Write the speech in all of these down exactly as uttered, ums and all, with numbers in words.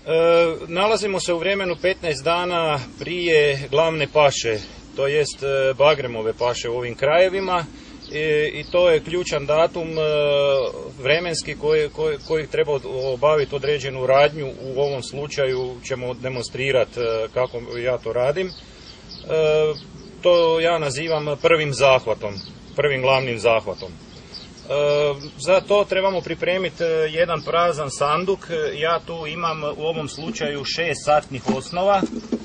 Nalazimo se u vremenu petnaest dana prije glavne paše, to jest Bagremove paše u ovim krajevima. I to je ključan datum vremenski koji, koji, koji treba obaviti određenu radnju. U ovom slučaju ćemo demonstrirati kako ja to radim. To ja nazivam prvim zahvatom, prvim glavnim zahvatom. Za to trebamo pripremiti jedan prazan sanduk. Ja tu imam u ovom slučaju šest satnih osnova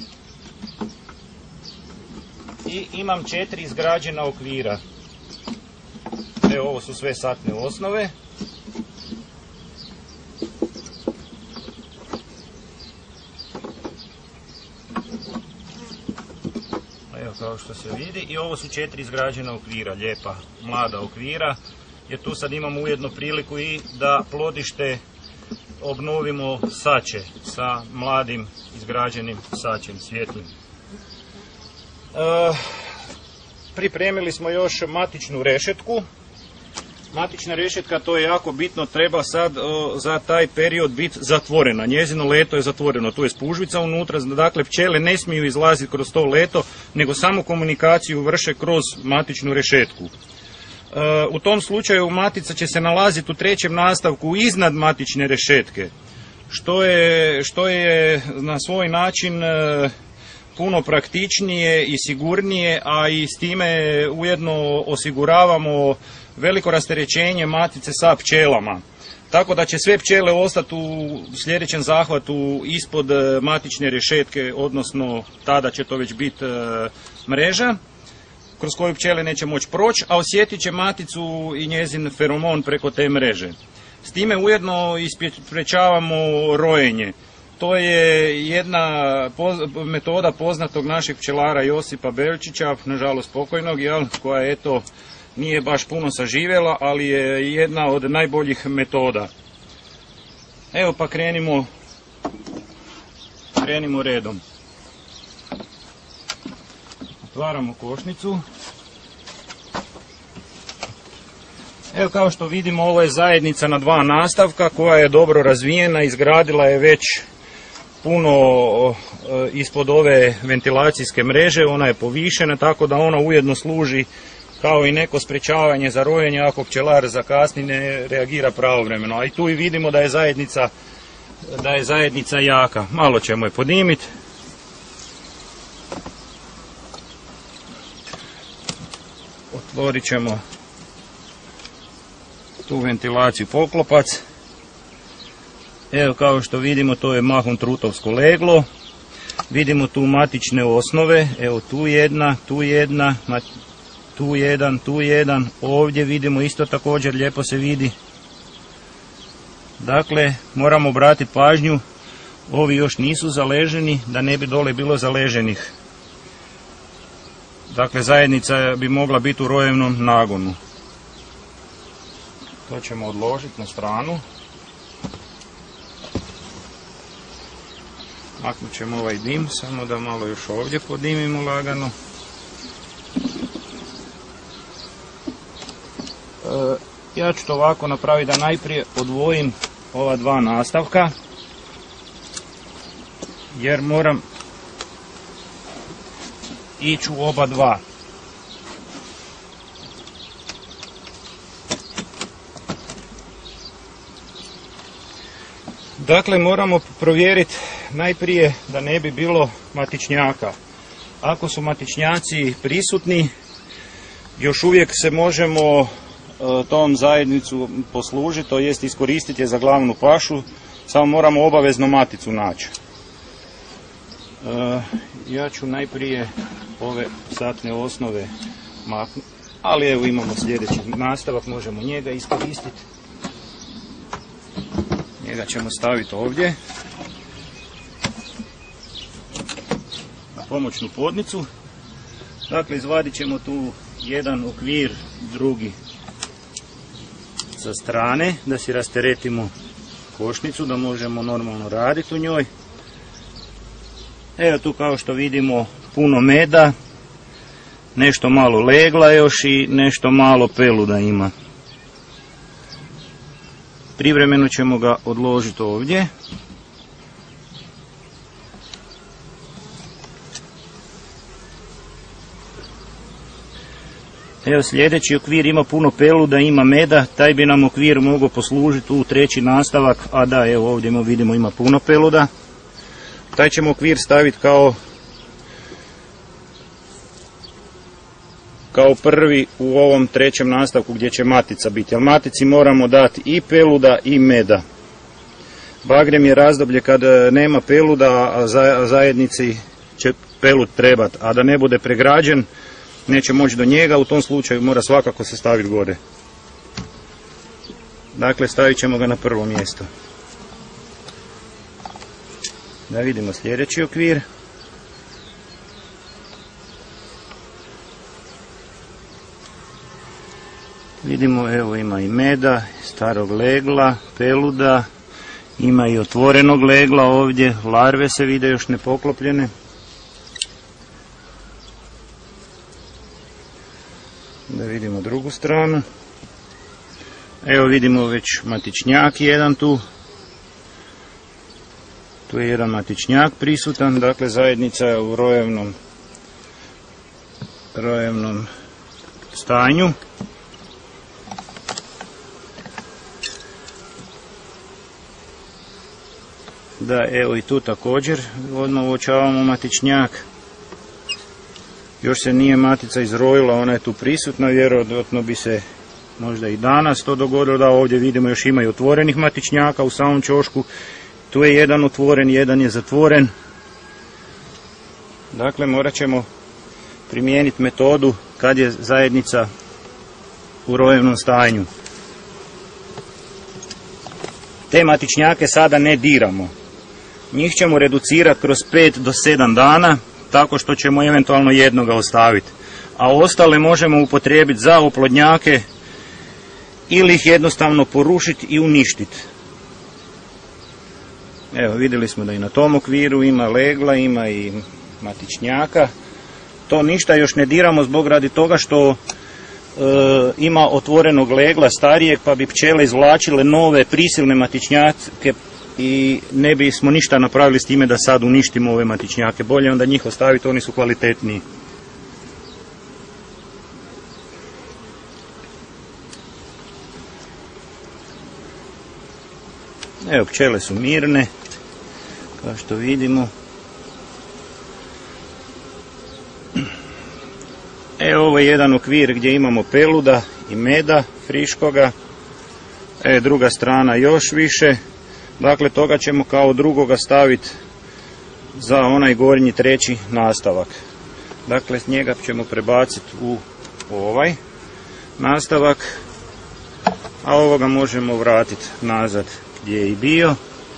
i imam četiri izgrađena okvira. Evo, ovo su sve satne osnove. Evo, kao što se vidi, i ovo su četiri izgrađena okvira, lijepa, mlada okvira, jer tu sad imamo ujedno priliku i da plodište obnovimo sače sa mladim izgrađenim sačem, svjetlim. E, pripremili smo još matičnu rešetku. Matična rešetka, to je jako bitno, treba sad o, za taj period biti zatvorena. Njezino leto je zatvoreno, tu je spužvica unutra, dakle pčele ne smiju izlaziti kroz to leto, nego samo komunikaciju vrše kroz matičnu rešetku. E, u tom slučaju matica će se nalaziti u trećem nastavku iznad matične rešetke, što je, što je na svoj način e, puno praktičnije i sigurnije, a i s time ujedno osiguravamo veliko rasterećenje matice sa pčelama. Tako da će sve pčele ostati u sljedećem zahvatu ispod matične rešetke, odnosno tada će to već biti mreža kroz koju pčele neće moći proći, a osjetit će maticu i njezin feromon preko te mreže. S time ujedno isprečavamo rojenje. To je jedna metoda poznatog našeg pčelara Josipa Belčića, nažalost pokojnog, jel, koja eto nije baš puno saživjela, ali je jedna od najboljih metoda. Evo pa krenimo, krenimo redom. Otvaramo košnicu. Evo, kao što vidimo, ovo je zajednica na dva nastavka koja je dobro razvijena, izgradila je već puno ispod ove ventilacijske mreže, ona je povišena, tako da ona ujedno služi kao i neko sprečavanje za rojenje ako pčelar zakasni, ne reagira pravovremeno. A i tu i vidimo da je zajednica, da je zajednica jaka. Malo ćemo je podimiti. Otvorit ćemo tu ventilaciju poklopac. Evo, kao što vidimo, to je mahom trutovsko leglo. Vidimo tu matične osnove. Evo, tu jedna, tu jedna, tu jedan, tu jedan. Ovdje vidimo isto također, lijepo se vidi. Dakle, moramo obratiti pažnju, ovi još nisu zaleženi, da ne bi dole bilo zaleženih. Dakle, zajednica bi mogla biti u rojevnom nagonu. To ćemo odložiti na stranu. Maknut ćemo ovaj dim, samo da malo još ovdje podimimo lagano. E, ja ću to ovako napraviti da najprije odvojim ova dva nastavka, jer moram ići u oba dva. Dakle, moramo provjeriti najprije da ne bi bilo matičnjaka. Ako su matičnjaci prisutni, još uvijek se možemo tom zajednicu poslužiti, to jest iskoristiti je za glavnu pašu, samo moramo obavezno maticu naći. E, ja ću najprije ove satne osnove maknuti, ali evo imamo sljedeći nastavak, možemo njega iskoristiti. Njega ćemo staviti ovdje na pomoćnu podnicu. Dakle, izvadit ćemo tu jedan okvir, drugi sa strane, da si rasteretimo košnicu, da možemo normalno raditi u njoj. Evo tu, kao što vidimo, puno meda, nešto malo legla još i nešto malo peluda ima. Privremeno ćemo ga odložiti ovdje. Evo, sljedeći okvir ima puno peluda, ima meda, taj bi nam okvir mogao poslužiti u treći nastavak, a da, evo ovdje vidimo ima puno peluda. Taj ćemo okvir staviti kao kao prvi u ovom trećem nastavku gdje će matica biti, jer matici moramo dati i peluda i meda. Bagrem je razdoblje kad nema peluda, a zajednici će pelud trebati, a da ne bude pregrađen, neće moći do njega, u tom slučaju mora svakako se staviti gore. Dakle, stavit ćemo ga na prvo mjesto. Da vidimo sljedeći okvir. Vidimo, evo ima i meda, starog legla, peluda, ima i otvorenog legla ovdje, larve se vide još nepoklopljene. Da vidimo drugu stranu. Evo vidimo već matičnjak jedan tu. Tu je jedan matičnjak prisutan, dakle zajednica je u rojevnom, rojevnom stanju. Da, evo i tu također odmah uočavamo matičnjak. Još se nije matica izrojila, ona je tu prisutna, vjerojatno bi se možda i danas to dogodilo. Da, ovdje vidimo još ima i otvorenih matičnjaka u samom ćošku. Tu je jedan otvoren, jedan je zatvoren. Dakle, morat ćemo primijeniti metodu kad je zajednica u rojevnom stanju. Te matičnjake sada ne diramo. Njih ćemo reducirati kroz pet do sedam dana, tako što ćemo eventualno jednoga ostaviti. A ostale možemo upotrijebiti za oplodnjake ili ih jednostavno porušiti i uništiti. Evo, vidjeli smo da i na tom okviru ima legla, ima i matičnjaka. To ništa još ne diramo zbog radi toga što e, ima otvorenog legla starijeg, pa bi pčele izvlačile nove prisilne matičnjake i ne bismo ništa napravili s time da sad uništimo ove matičnjake. Bolje onda njih ostaviti, oni su kvalitetniji. Evo, pčele su mirne, kao što vidimo. Evo, ovo je jedan okvir gdje imamo peluda i meda friškoga. E, druga strana još više. Dakle, toga ćemo kao drugoga staviti za onaj gornji treći nastavak. Dakle, s njega ćemo prebaciti u ovaj nastavak, a ovoga možemo vratiti nazad gdje je i bio.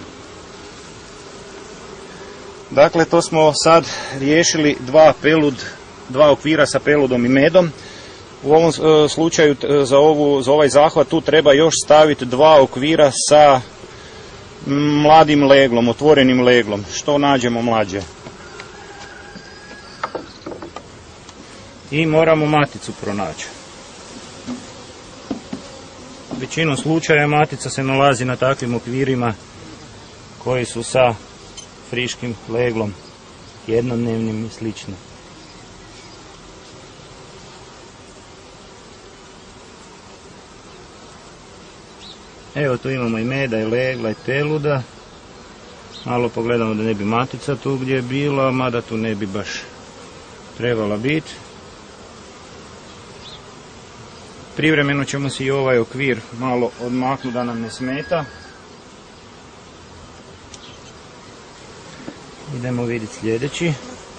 Dakle, to smo sad riješili dva, pelud, dva okvira sa peludom i medom. U ovom e, slučaju za, ovu, za ovaj zahvat tu treba još staviti dva okvira sa mladim leglom, otvorenim leglom, što nađemo mlađe. I moramo maticu pronaći. U većinom slučaja matica se nalazi na takvim okvirima koji su sa friškim leglom, jednodnevnim i slično. Evo, tu imamo i meda, i legla, i peluda. Malo pogledamo da ne bi matica tu gdje je bila, mada tu ne bi baš trebala biti. Privremeno ćemo si i ovaj okvir malo odmaknuti da nam ne smeta. Idemo vidjeti sljedeći.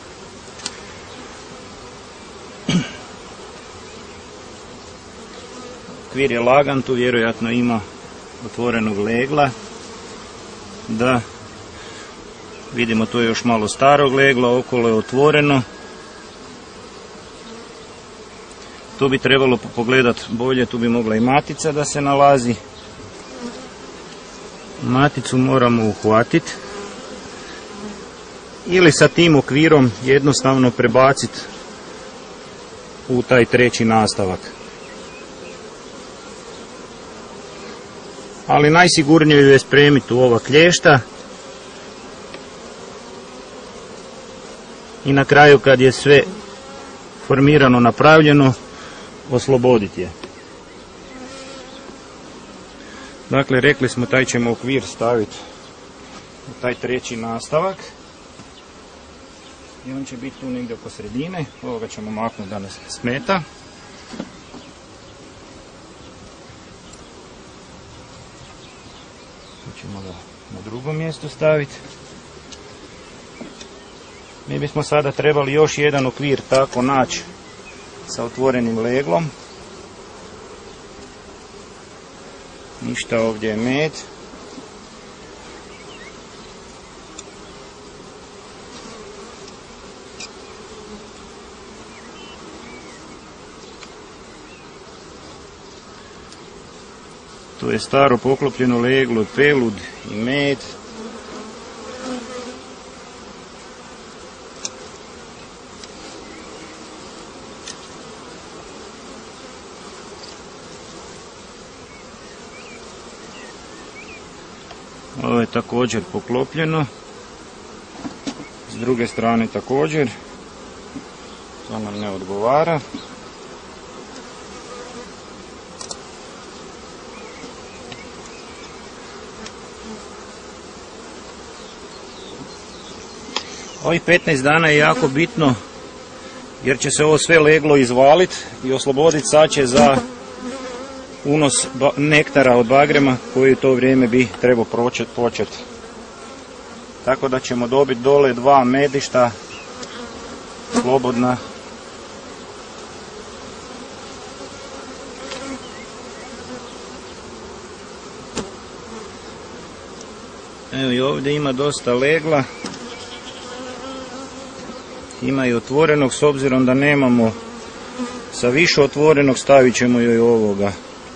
Okvir je lagan, tu vjerojatno ima otvorenog legla. Da, vidimo tu je još malo starog legla, okolo je otvoreno. Tu bi trebalo pogledati bolje, tu bi mogla i matica da se nalazi. Maticu moramo uhvatiti ili sa tim okvirom jednostavno prebaciti u taj treći nastavak. Ali najsigurnije ju je spremiti u ova klješta i na kraju kad je sve formirano, napravljeno, osloboditi je. Dakle, rekli smo taj ćemo okvir staviti u taj treći nastavak. I on će biti tu negdje oko sredine. Ovoga ćemo maknuti da ne smeta. Ćemo ga na drugom mjestu staviti. Mi bismo sada trebali još jedan okvir tako naći sa otvorenim leglom. Ništa, ovdje je med. To je staro poklopljeno leglo, pelud i med. Ovo je također poklopljeno. S druge strane također. To nam ne odgovara. Ovih petnaest dana je jako bitno jer će se ovo sve leglo izvaliti i osloboditi sače za unos nektara od bagrema koji u to vrijeme bi trebao početi. Tako da ćemo dobiti dole dva medišta slobodna. Evo i ovdje ima dosta legla. Ima i otvorenog, s obzirom da nemamo sa više otvorenog, stavit ćemo joj ovoga.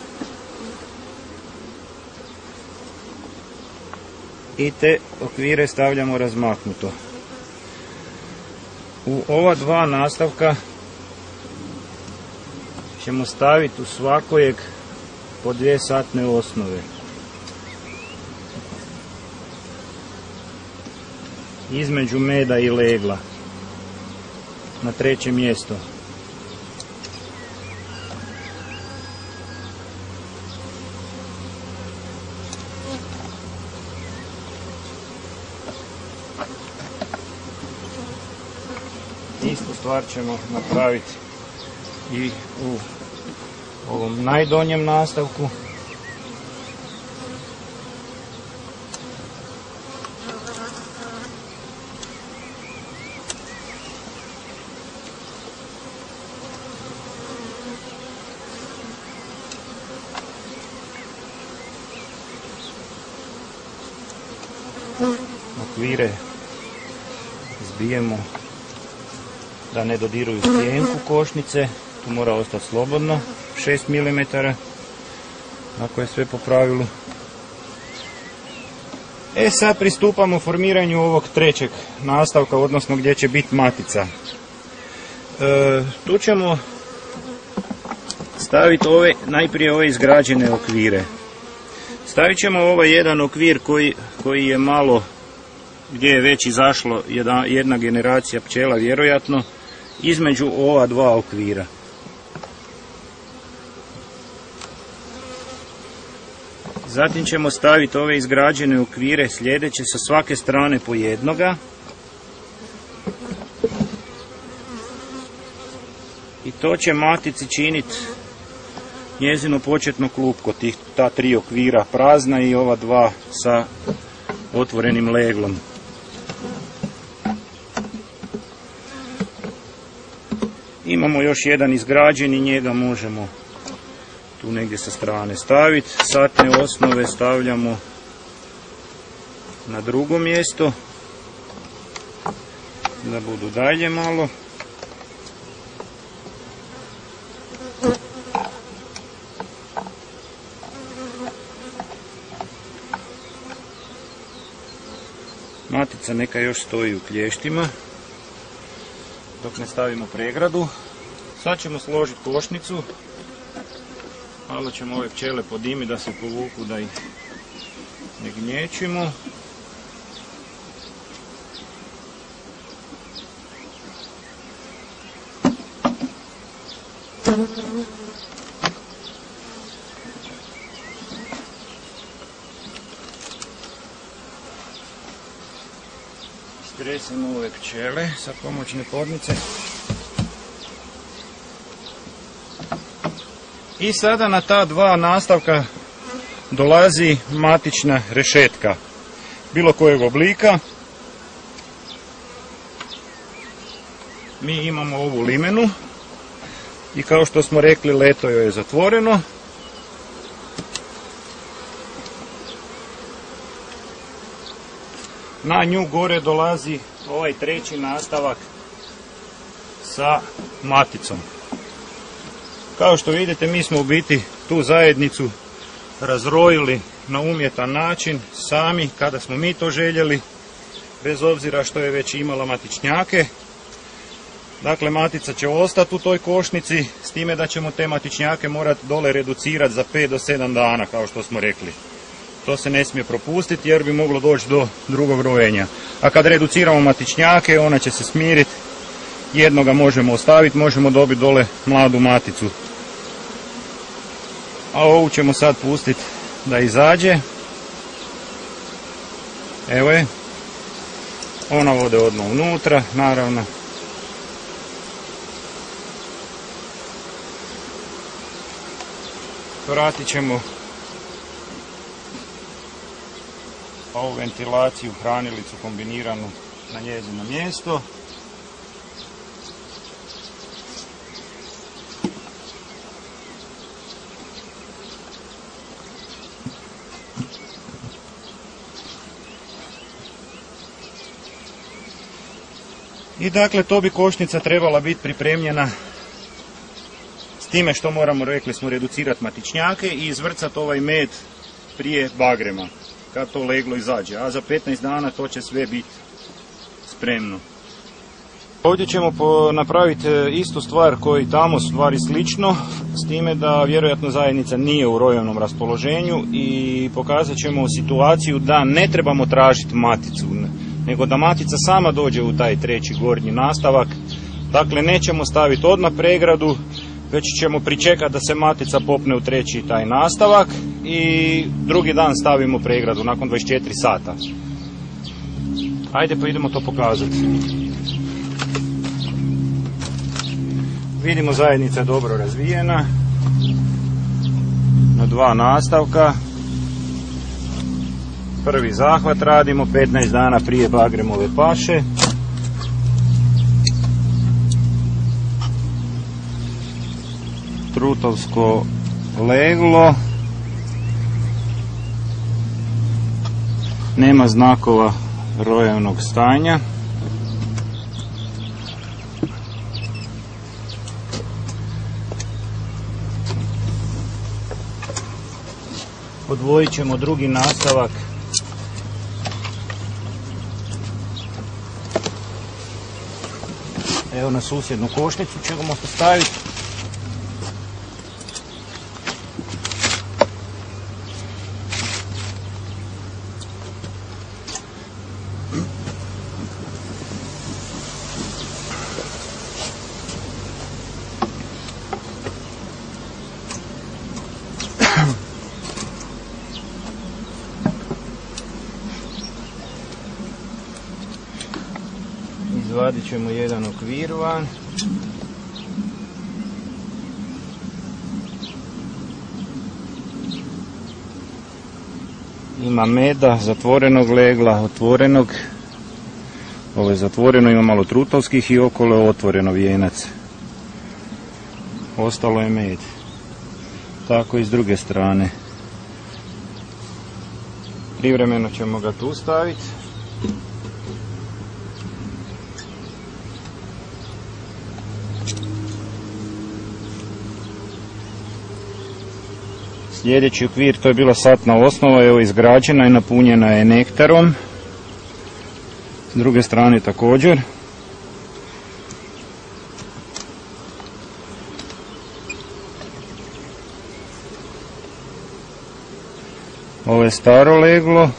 I te okvire stavljamo razmaknuto. U ova dva nastavka ćemo staviti u svakojeg po dvije satne osnove. Između meda i legla. Na treće mjesto. Istu stvar ćemo napraviti i u ovom najdonjem nastavku. Okvire zbijemo da ne dodiruju stijenku košnice, tu mora ostati slobodno, šest milimetara, ako je sve po pravilu. E sad pristupamo formiranju ovog trećeg nastavka, odnosno gdje će biti matica. E, tu ćemo staviti ove, najprije ove izgrađene okvire. Stavit ćemo ovaj jedan okvir koji, koji je malo, gdje je već izašlo jedna, jedna generacija pčela vjerojatno, između ova dva okvira. Zatim ćemo staviti ove izgrađene okvire sljedeće sa svake strane po jednoga. I to će matici činiti njezino početno klupko, tih, ta tri okvira prazna i ova dva sa otvorenim leglom. Imamo još jedan izgrađen i njega možemo tu negdje sa strane staviti. Satne osnove stavljamo na drugo mjesto, da budu dalje malo. Matica neka još stoji u klještima dok ne stavimo pregradu. Sad ćemo složiti košnicu. Malo ćemo ove pčele podimiti da se povuku, da ih ne gnječimo. Skresimo ove pčele sa pomoćne podnice. I sada na ta dva nastavka dolazi matična rešetka bilo kojeg oblika. Mi imamo ovu limenu i kao što smo rekli, leto joj je zatvoreno. Na nju gore dolazi ovaj treći nastavak sa maticom. Kao što vidite, mi smo u biti tu zajednicu razrojili na umjetan način sami kada smo mi to željeli, bez obzira što je već imala matičnjake. Dakle, matica će ostati u toj košnici, s time da ćemo te matičnjake morati dole reducirati za pet do sedam dana, kao što smo rekli. To se ne smije propustiti jer bi moglo doći do drugog rojenja. A kad reduciramo matičnjake, ona će se smiriti, jednoga možemo ostaviti, možemo dobiti dole mladu maticu. A ovu ćemo sad pustiti da izađe. Evo je. Ona ode odmah unutra, naravno. Vratit ćemo ovu ventilaciju, hranilicu kombiniranu na njezino mjesto. I dakle, to bi košnica trebala biti pripremljena s time što moramo, rekli smo, reducirati matičnjake i izvrcati ovaj med prije bagrema, kad to leglo izađe. A za petnaest dana to će sve biti spremno. Ovdje ćemo napraviti istu stvar koji tamo, stvari slično, s time da vjerojatno zajednica nije u rojevnom raspoloženju i pokazat ćemo situaciju da ne trebamo tražiti maticu, nego da matica sama dođe u taj treći gornji nastavak. Dakle, nećemo staviti odmah pregradu, već ćemo pričekati da se matica popne u treći taj nastavak i drugi dan stavimo pregradu nakon dvadeset četiri sata. Ajde pa idemo to pokazati. Vidimo, zajednica je dobro razvijena na dva nastavka. Prvi zahvat radimo petnaest dana prije bagremove paše. Trutovsko leglo. Nema znakova rojevnog stanja. Odvojit ćemo drugi nastavak. Evo, na susjednu košnicu ćemo postaviti. Izvadit ćemo jedan okvir van. Ima meda, zatvorenog legla, otvorenog. Ovo je zatvoreno, ima malo trutovskih i okolo je otvoreno vijenac. Ostalo je med. Tako i s druge strane. Privremeno ćemo ga tu staviti. Sljedeći okvir, to je bila satna osnova, evo izgrađena i napunjena je nektarom. S druge strane također. Ovo je staro leglo.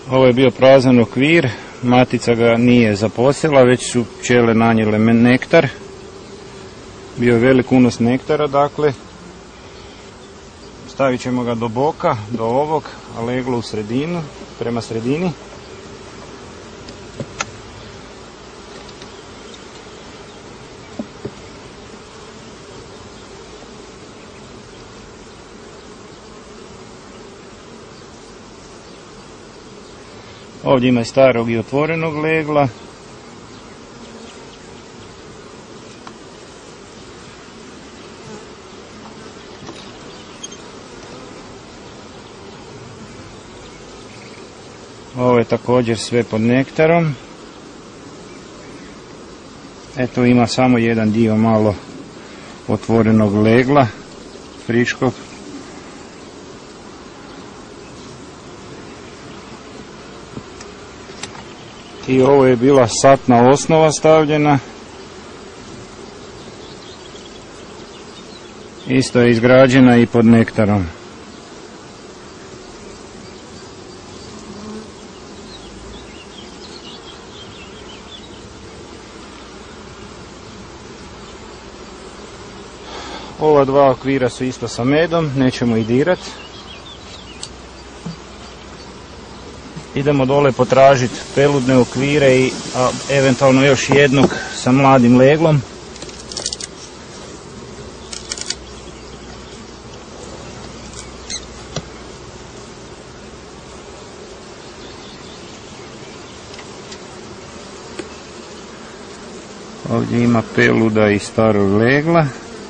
Ovo je bio prazan okvir, matica ga nije zaposlila, već su pčele nanijele nektar. Bio je velik unos nektara, dakle. Stavit ćemo ga do boka, do ovog, a leglo u sredinu, prema sredini. Ovdje ima starog i otvorenog legla. Ovo je također sve pod nektarom. Eto, ima samo jedan dio malo otvorenog legla, friškog. I ovo je bila satna osnova stavljena. Isto je izgrađena i pod nektarom. Ova dva okvira su isto sa medom, nećemo ih dirati. Idemo dole potražiti peludne okvire i a, eventualno još jednog sa mladim leglom. Ovdje ima peluda i starog legla.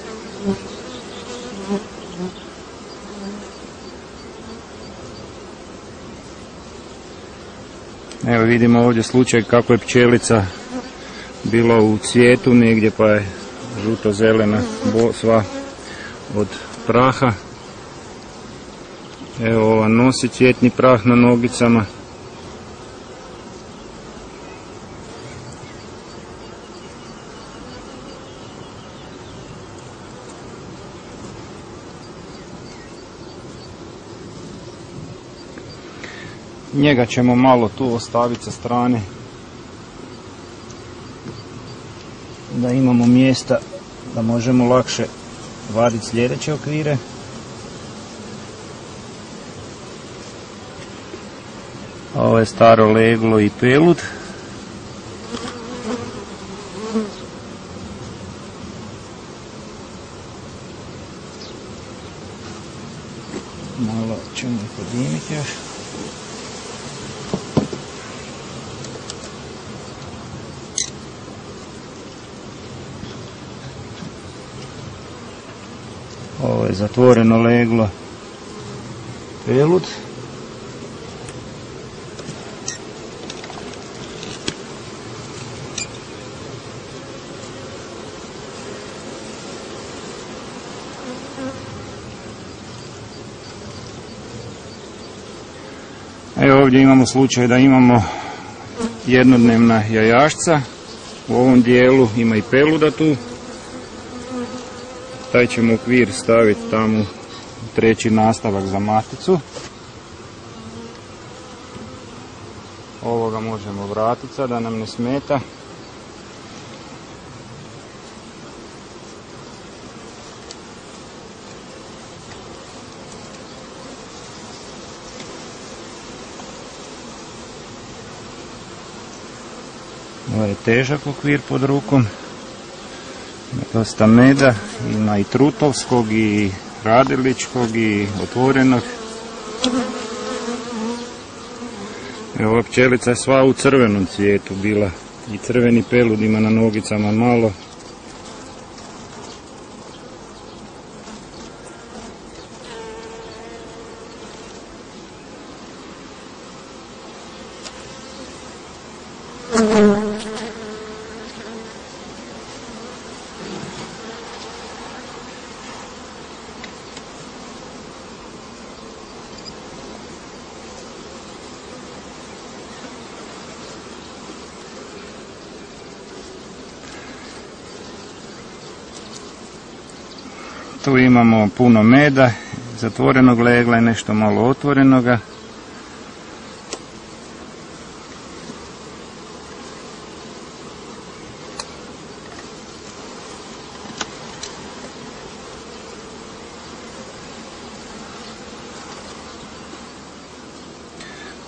Evo vidimo ovdje slučaj kako je pčelica bila u cvijetu negdje, pa je žuto-zelena sva od praha. Evo ova nosi cvjetni prah na nogicama. Njega ćemo malo tu ostaviti sa strane, da imamo mjesta da možemo lakše vaditi sljedeće okvire. Ovo je staro leglo i pelud. Malo ćemo ih podimiti još. Ovo je zatvoreno leglo, pelud. Evo ovdje imamo slučaj da imamo jednodnevna jajašca. U ovom dijelu ima i peluda tu. Taj ćemo okvir staviti tamo, treći nastavak za maticu. Ovoga možemo vratiti sad da nam ne smeta. Ovo je težak okvir pod rukom. Dosta meda, ima i trutovskog i radiličkog i otvorenog. Evo, ova pčelica je sva u crvenom cvijetu bila i crveni pelud ima na nogicama malo. Tu imamo puno meda, zatvorenog legla i nešto malo otvorenoga.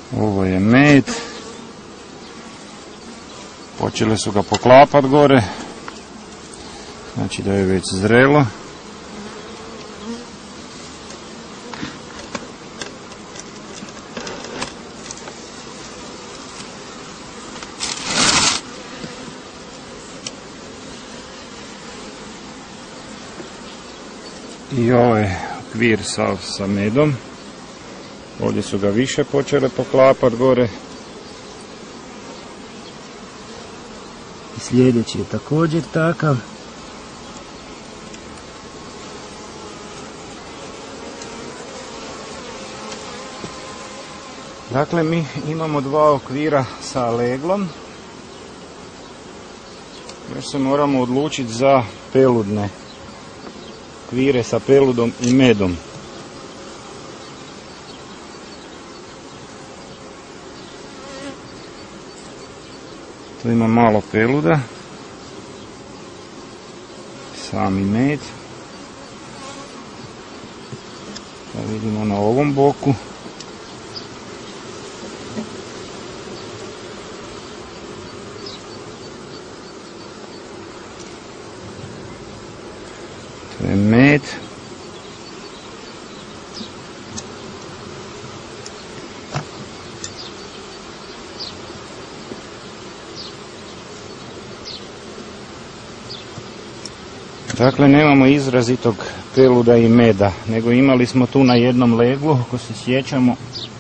Ovo je med. Počele su ga poklapat gore. Znači da je već zrelo. I ovaj okvir sav sa medom. Ovdje su ga više počele poklapat gore. I sljedeći je također takav. Dakle, mi imamo dva okvira sa leglom. Još se moramo odlučiti za peludne okvire sa peludom i medom. Tu ima malo peluda, sami med. Da vidimo na ovom boku. To je med. Dakle, nemamo izrazitog peluda i meda, nego imali smo tu na jednom leglu, ako se sjećamo,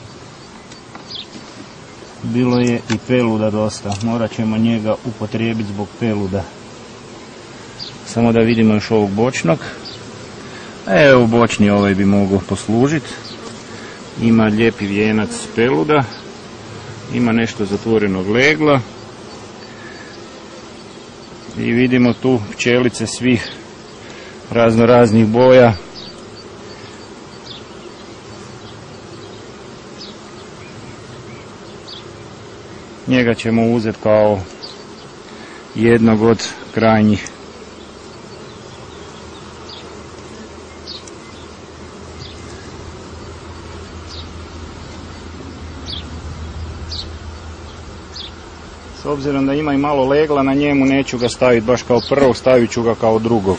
bilo je i peluda dosta. Morat ćemo njega upotrijebiti zbog peluda. Samo da vidimo još ovog bočnog. Evo, bočni ovaj bi mogao poslužiti. Ima lijepi vijenac peluda, ima nešto zatvorenog legla. I vidimo tu pčelice svih razno raznih boja. Njega ćemo uzeti kao jednog od krajnjih. S obzirom da ima i malo legla na njemu, neću ga staviti baš kao prvog, stavit ću ga kao drugog.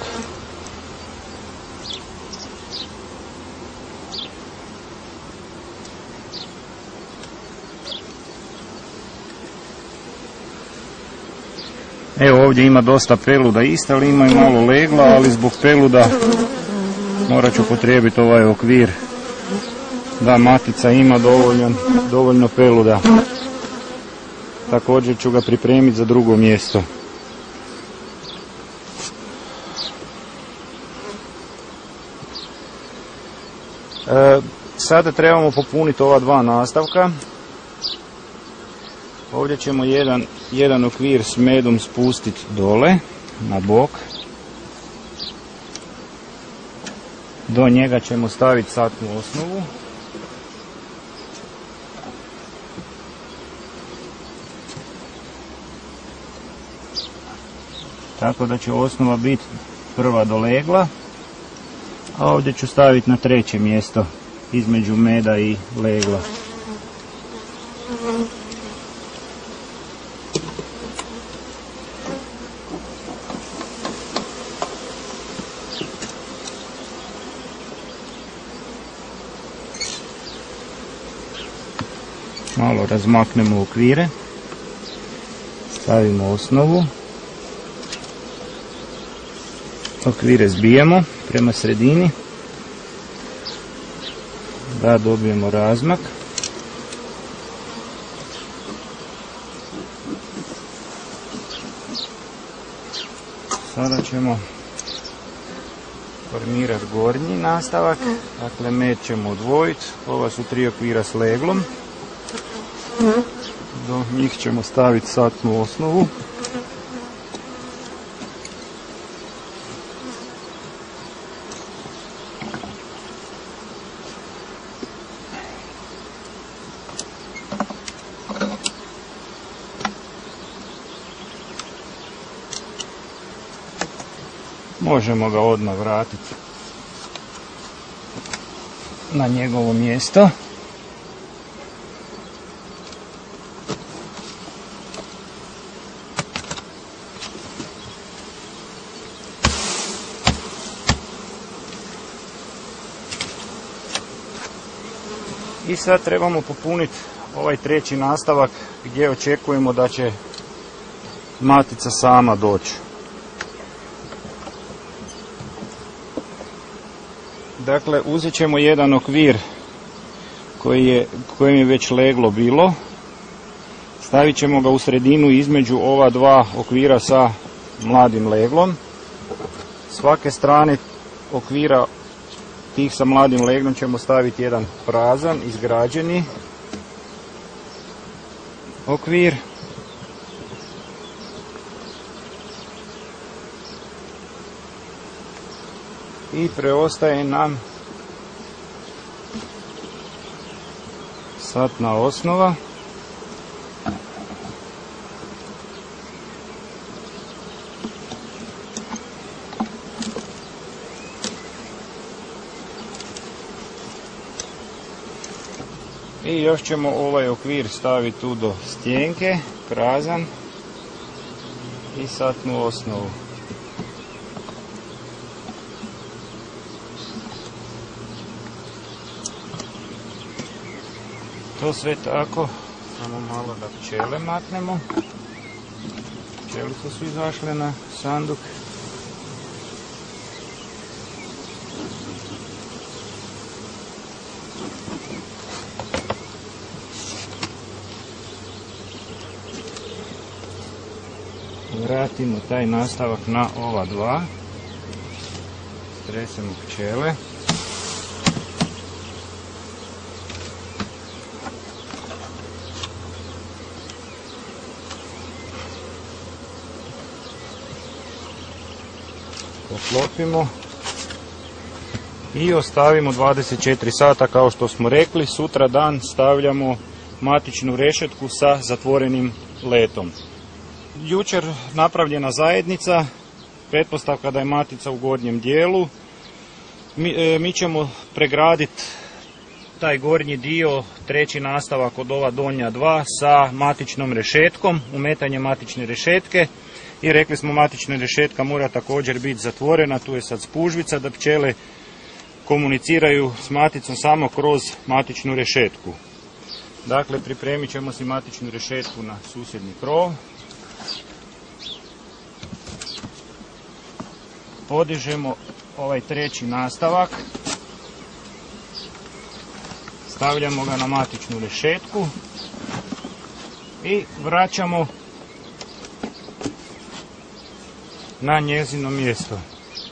Evo, ovdje ima dosta peluda isto, ali ima i malo legla, ali zbog peluda morat ću potrijebiti ovaj okvir da matica ima dovoljno, dovoljno peluda. Također ću ga pripremiti za drugo mjesto. E, sada trebamo popuniti ova dva nastavka. Ovdje ćemo jedan, jedan okvir s medom spustiti dole, na bok. Do njega ćemo staviti satnu osnovu. Tako da će osnova biti prva do legla, a ovdje ću staviti na treće mjesto između meda i legla. Malo razmaknemo okvire, stavimo osnovu. Okvire zbijemo prema sredini da dobijemo razmak. Sada ćemo formirati gornji nastavak. Dakle, med ćemo odvojiti. Ova su tri okvira s leglom. Do njih ćemo staviti satnu osnovu. Možemo ga odmah vratiti na njegovo mjesto. I sad trebamo popuniti ovaj treći nastavak gdje očekujemo da će matica sama doći. Dakle, uzet ćemo jedan okvir koji je, kojem je već leglo bilo. Stavit ćemo ga u sredinu između ova dva okvira sa mladim leglom. Svake strane okvira tih sa mladim leglom ćemo staviti jedan prazan, izgrađeni okvir. I preostaje nam satna osnova. I još ćemo ovaj okvir staviti tu do stjenke, prazan, i satnu osnovu. To sve tako, samo malo da pčele maknemo. Pčele su svi izašle na sanduk. Vratimo taj nastavak na ova dva. Stresemo pčele. Poklopimo i ostavimo dvadeset četiri sata kao što smo rekli. Sutra dan stavljamo matičnu rešetku sa zatvorenim letom. Jučer napravljena zajednica, pretpostavka da je matica u gornjem dijelu. Mi, e, mi ćemo pregraditi taj gornji dio, treći nastavak od ova donja dva sa matičnom rešetkom, umetanje matične rešetke. I rekli smo, matična rešetka mora također biti zatvorena, tu je sad spužvica da pčele komuniciraju s maticom samo kroz matičnu rešetku. Dakle, pripremit ćemo si matičnu rešetku na susjedni krov. Podižemo ovaj treći nastavak, stavljamo ga na matičnu rešetku i vraćamo na njezino mjesto.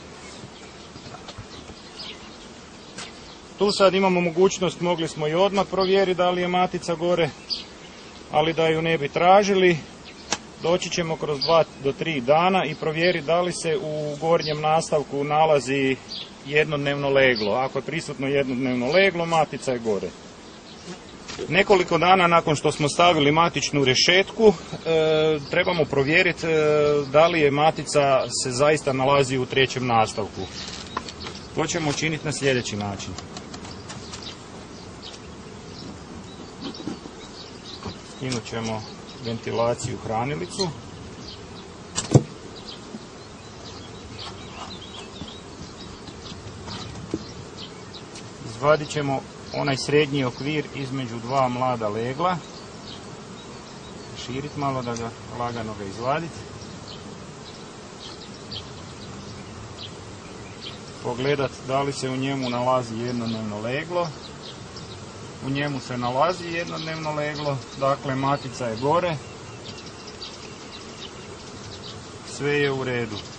Tu sad imamo mogućnost, mogli smo i odmah provjeriti da li je matica gore, ali da ju ne bi tražili, doći ćemo kroz dva do tri dana i provjeriti da li se u gornjem nastavku nalazi jednodnevno leglo. Ako je prisutno jednodnevno leglo, matica je gore. Nekoliko dana nakon što smo stavili matičnu rešetku, e, trebamo provjeriti e, da li je matica se zaista nalazi u trećem nastavku. To ćemo učiniti na sljedeći način. Skinut ćemo ventilaciju hranilicu. Izvadit ćemo onaj srednji okvir između dva mlada legla. Širiti malo da ga lagano ga izvaditi. Pogledati da li se u njemu nalazi jednodnevno leglo. U njemu se nalazi jednodnevno leglo, dakle matica je gore. Sve je u redu.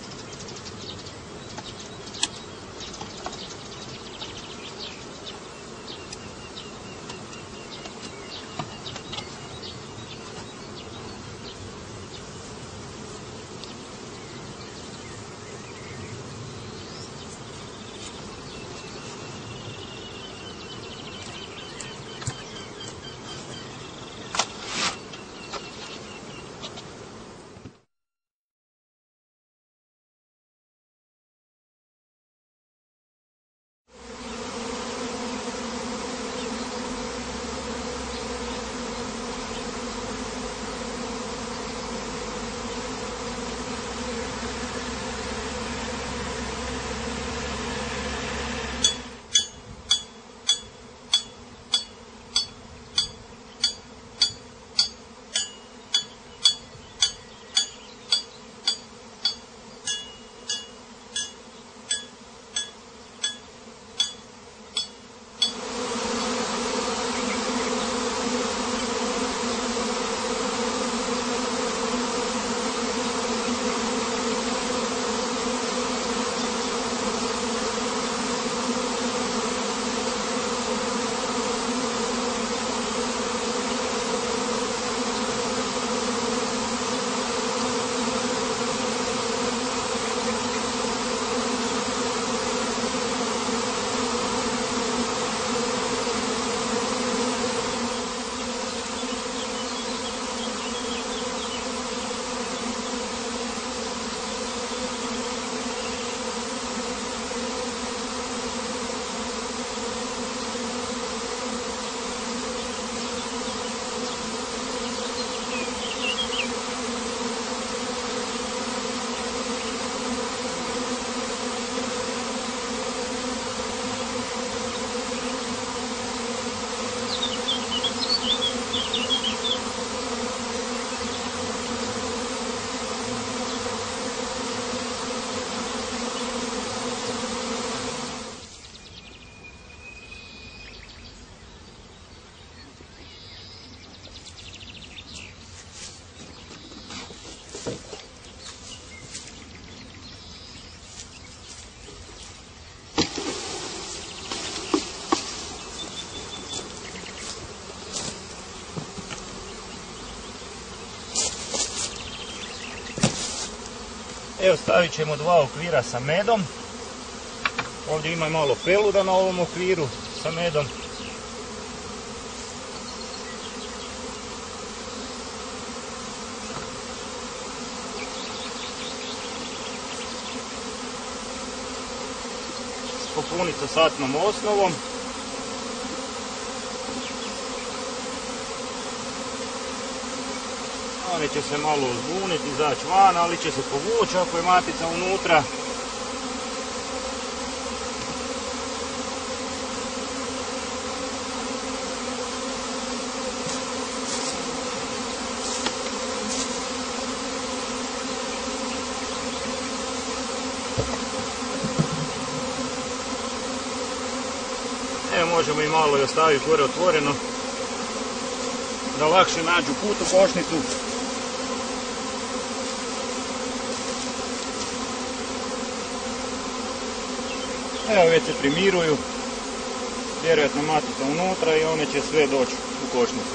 Evo, stavit ćemo dva okvira sa medom. Ovdje ima malo peluda na ovom okviru sa medom. Popuniti sa satnom osnovom. Oni će se malo uzbuniti, izaći van, ali će se povući ako je matica unutra. Evo, možemo i malo i ostaviti gore otvoreno, da lakše nađu put u košnicu. Evo, već se primiruju, vjerojatno matica unutra i one će sve doći u košnicu.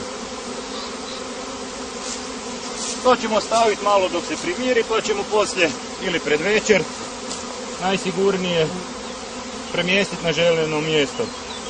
To ćemo staviti malo dok se primiri, pa ćemo poslije ili pred večer najsigurnije premjestiti na željeno mjesto.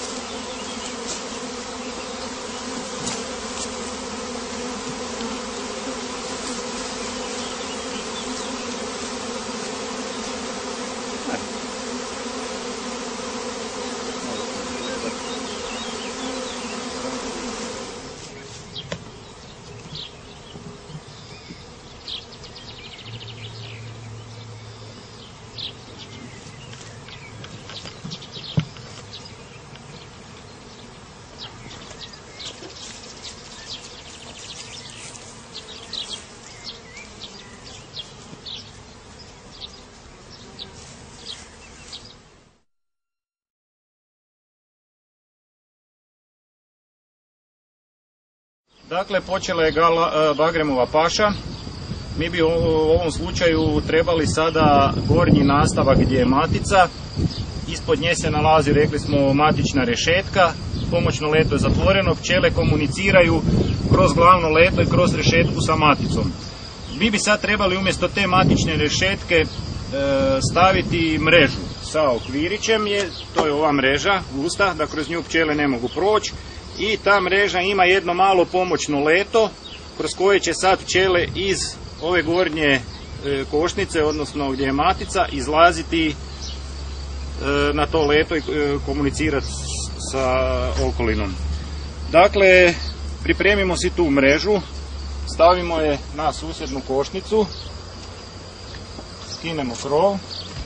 Dakle, počela je gala, bagremova paša. Mi bi u ovom slučaju trebali sada gornji nastavak gdje je matica. Ispod nje se nalazi, rekli smo, matična rešetka. Pomoćno leto je zatvoreno, pčele komuniciraju kroz glavno leto i kroz rešetku sa maticom. Mi bi sad trebali umjesto te matične rešetke e, staviti mrežu sa okvirićem. Je, to je ova mreža, gusta, da kroz nju pčele ne mogu proći. I ta mreža ima jedno malo pomoćno leto kroz koje će sad pčele iz ove gornje e, košnice, odnosno gdje je matica, izlaziti e, na to leto i e, komunicirati sa okolinom. Dakle, pripremimo si tu mrežu, stavimo je na susjednu košnicu, skinemo krov,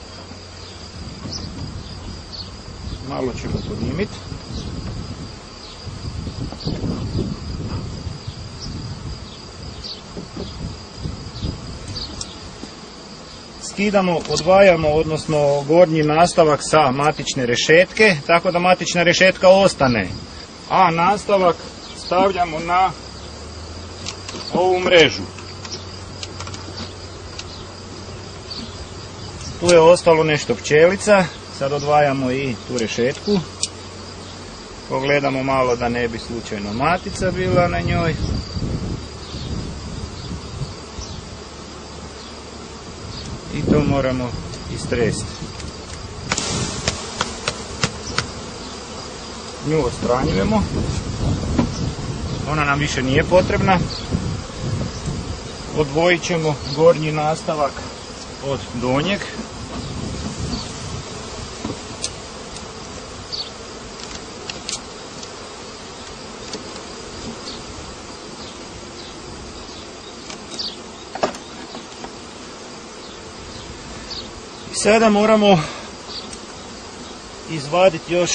malo ćemo podimiti. Skidamo, odvajamo, odnosno gornji nastavak sa matične rešetke, tako da matična rešetka ostane, a nastavak stavljamo na ovu mrežu. Tu je ostalo nešto pčelica, sad odvajamo i tu rešetku. Pogledamo malo da ne bi slučajno matica bila na njoj. I to moramo istresti. Nju odstranjujemo. Ona nam više nije potrebna. Odvojit ćemo gornji nastavak od donjeg. Sada moramo izvaditi još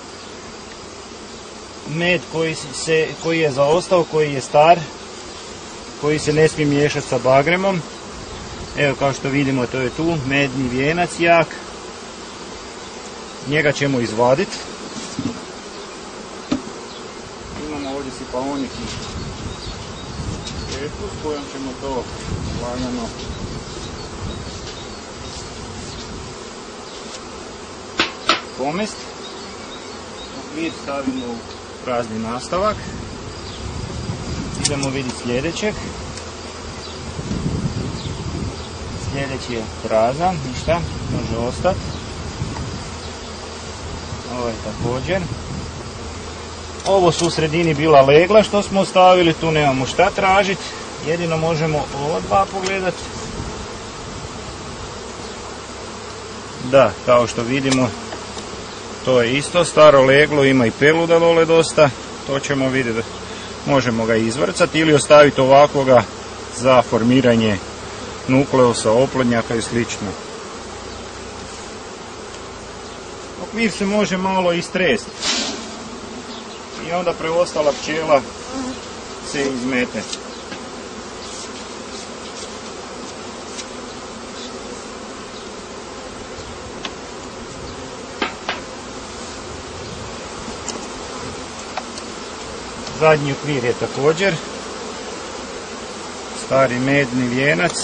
med koji, se, koji je zaostao, koji je star, koji se ne smije miješati sa bagremom. Evo, kao što vidimo, to je tu medni vijenac jak. Njega ćemo izvaditi. Imamo ovdje sipaonik i šetku s kojom ćemo to lagano pomest. Okvir stavimo u prazni nastavak. Idemo vidjeti sljedećeg. Sljedeći je prazan, ništa, može ostati. Ovaj također. Ovo su u sredini bila legla što smo ostavili, tu nemamo šta tražiti. Jedino možemo ova dva pogledati. Da, kao što vidimo, to je isto staro leglo, ima i peluda dole dosta. To ćemo vidjeti, možemo ga izvrcati ili ostaviti ovakvoga za formiranje nukleusa, oplodnjaka i slično. Okvir se može malo istresti i onda preostala pčela se izmete. Zadnji okvir je također stari medni vijenac.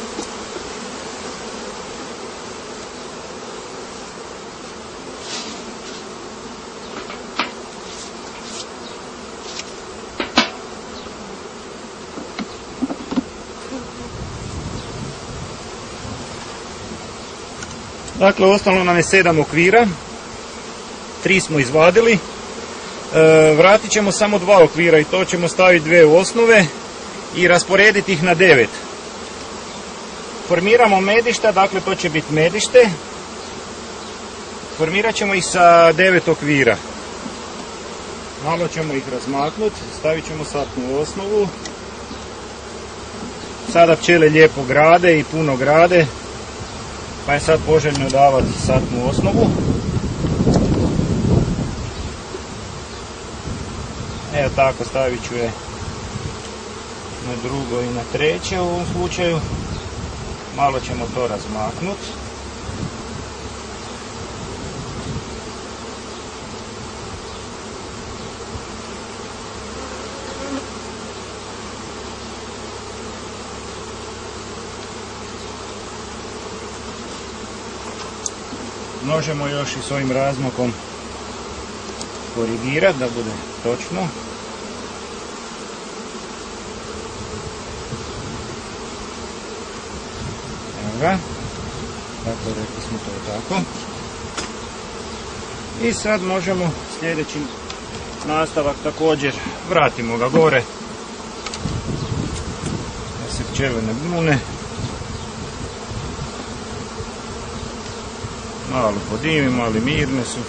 Dakle, ostalo nam je sedam okvira, tri smo izvadili. E, vratit ćemo samo dva okvira i to ćemo staviti dvije osnove i rasporediti ih na devet. Formiramo medišta, dakle to će biti medište. Formirat ćemo ih sa devet okvira. Malo ćemo ih razmaknuti, stavit ćemo satnu osnovu. Sada pčele lijepo grade i puno grade, pa je sad poželjno davati satnu osnovu. Evo tako, stavit ću je na drugo i na treće u ovom slučaju. Malo ćemo to razmaknuti. Možemo još i s ovim razmakom korigirati da bude točno. Evo ga. Tako, rekli smo to je tako. I sad možemo sljedeći nastavak također, vratimo ga gore da se pčele ne bune. Malo podimimo, ali mirne su.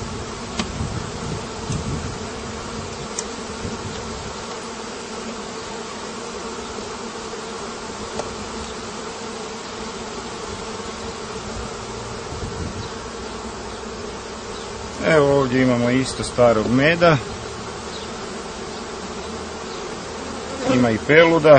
Evo ovdje imamo isto starog meda. Ima i peluda.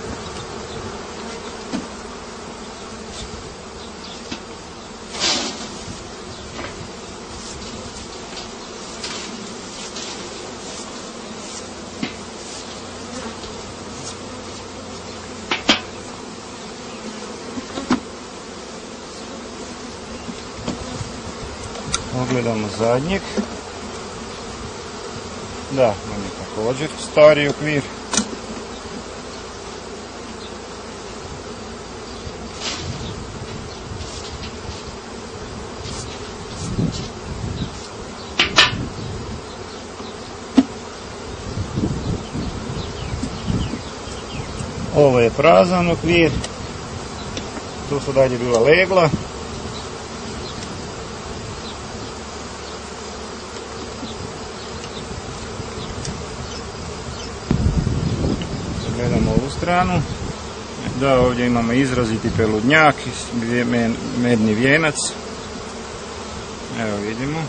Pogledamo zadnjeg. Da, on je također stari okvir. Ovo je prazan okvir. Tu su dalje bila legla. Gledamo ovu stranu. Da, ovdje imamo izraziti peludnjak, medni vijenac. Evo vidimo.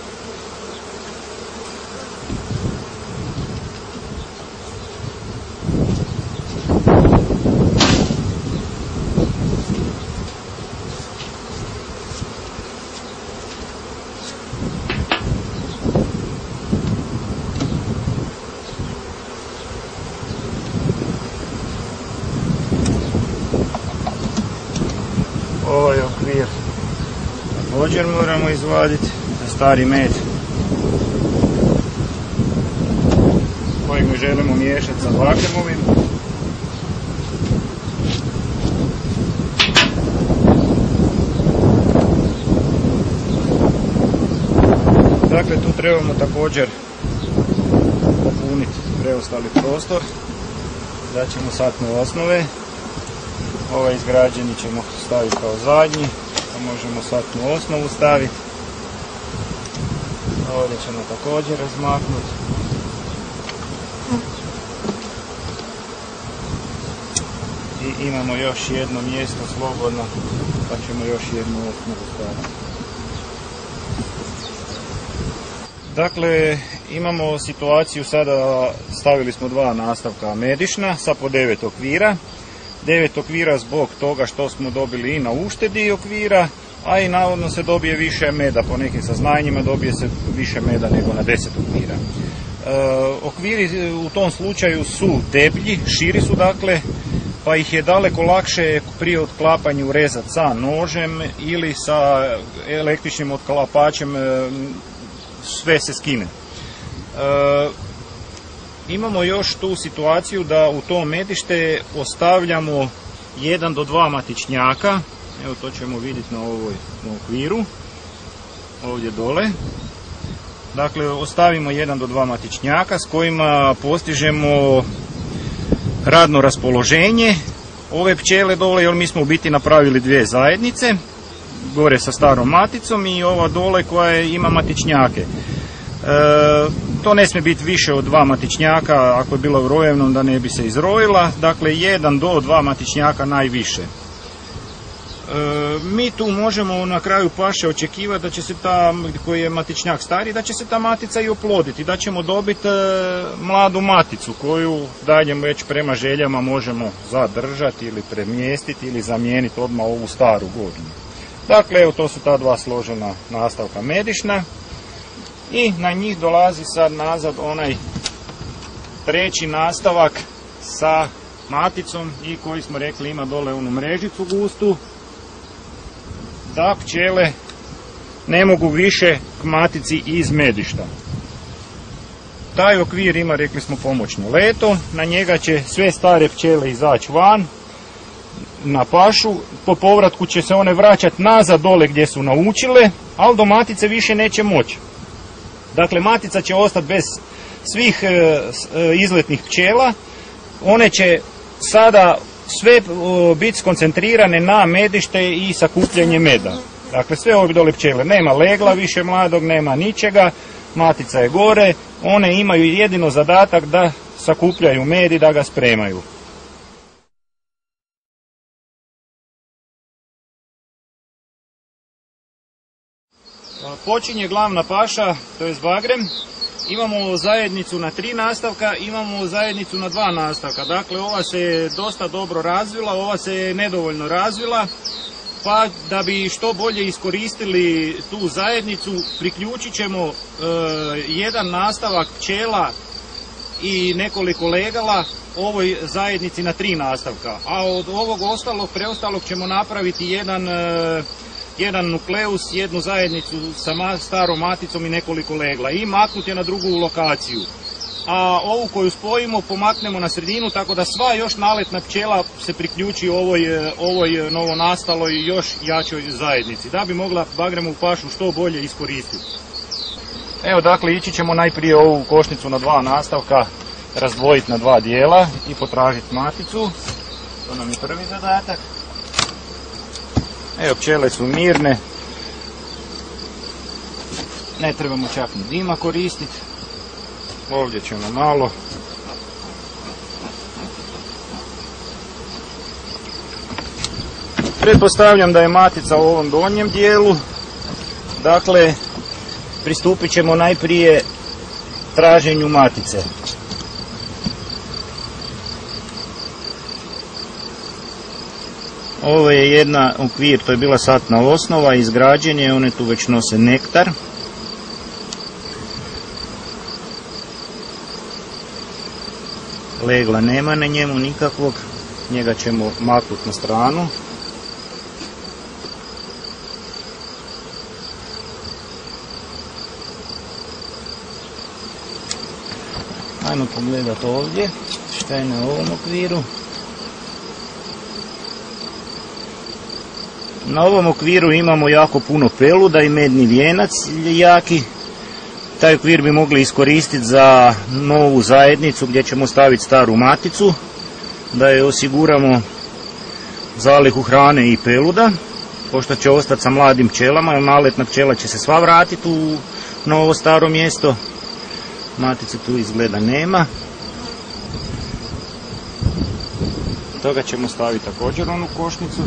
Ovaj okvir također moramo izvaditi za stari med kojeg mi želimo miješati sa vakemovim. dakle tu trebamo također popuniti preostali prostor. Da ćemo satne osnove. Ovaj izgrađeni ćemo staviti kao zadnji, pa možemo satnu osnovu staviti. Ovdje ćemo također razmaknuti. I imamo još jedno mjesto slobodno, pa ćemo još jednu osnovu staviti. Dakle, imamo situaciju sada, stavili smo dva nastavka medišna sa po devet okvira. devet okvira zbog toga što smo dobili i na uštedi okvira, a i navodno se dobije više meda, po nekim saznanjima dobije se više meda nego na deset okvira. E, okviri u tom slučaju su deblji, širi su dakle, pa ih je daleko lakše pri otklapanju rezati sa nožem ili sa električnim otklapačem, sve se skine. E, imamo još tu situaciju da u to medište ostavljamo jedan do dva matičnjaka. Evo to ćemo vidjeti na ovoj na okviru, ovdje dole. Dakle, ostavimo jedan do dva matičnjaka s kojima postižemo radno raspoloženje ove pčele dole, jer mi smo u biti napravili dvije zajednice, gore sa starom maticom i ova dole koja ima matičnjake. E, to ne smije biti više od dva matičnjaka, ako je bila u rojevnom da ne bi se izrojila, dakle jedan do dva matičnjaka najviše. E, mi tu možemo na kraju paše očekivati da će se ta, koji je matičnjak stari, da će se ta matica i oploditi, da ćemo dobiti e, mladu maticu koju dalje već prema željama možemo zadržati ili premjestiti ili zamijeniti odmah ovu staru godinu. Dakle, evo to su ta dva složena nastavka medišna i na njih dolazi sad nazad onaj treći nastavak sa maticom i koji smo rekli ima dole onu mrežicu gustu, da pčele ne mogu više k matici iz medišta. Taj okvir ima, rekli smo, pomoćno leto, na njega će sve stare pčele izaći van na pašu, po povratku će se one vraćati nazad dole gdje su naučile, ali do matice više neće moći. Dakle, matica će ostati bez svih e, izletnih pčela, one će sada sve biti skoncentrirane na medište i sakupljanje meda. Dakle, sve ove dole pčele, nema legla više mladog, nema ničega, matica je gore, one imaju jedino zadatak da sakupljaju med i da ga spremaju. Počinje glavna paša, to je bagrem. Imamo zajednicu na tri nastavka, imamo zajednicu na dva nastavka. Dakle, ova se je dosta dobro razvila, ova se je nedovoljno razvila, pa da bi što bolje iskoristili tu zajednicu, priključit ćemo e, jedan nastavak pčela i nekoliko legala ovoj zajednici na tri nastavka. A od ovog ostalog, preostalog ćemo napraviti jedan... E, jedan nukleus, jednu zajednicu sa starom maticom i nekoliko legla i maknuti je na drugu lokaciju. A ovu koju spojimo pomaknemo na sredinu, tako da sva još naletna pčela se priključi ovoj, ovoj novonastaloj i još jačoj zajednici, da bi mogla bagremovu pašu što bolje iskoristiti. Evo, dakle, ići ćemo najprije ovu košnicu na dva nastavka razdvojiti na dva dijela i potražiti maticu. To nam je prvi zadatak. Evo, pčele su mirne, ne trebamo čak ni dima koristiti. Ovdje ćemo malo. Pretpostavljam da je matica u ovom donjem dijelu, dakle pristupit ćemo najprije traženju matice. Ovo je jedna okvir, to je bila satna osnova, izgrađen je, one tu već nose nektar. Legla nema na njemu nikakvog, njega ćemo maknuti na stranu. Ajmo pogledati ovdje, šta je na ovom okviru. Na ovom okviru imamo jako puno peluda i medni vijenac jaki. Taj okvir bi mogli iskoristiti za novu zajednicu gdje ćemo staviti staru maticu, da je osiguramo zalihu hrane i peluda, pošto će ostati sa mladim pčelama, jer naletna pčela će se sva vratiti u novo staro mjesto. Matice tu izgleda nema. Toga ćemo staviti također onu košnicu.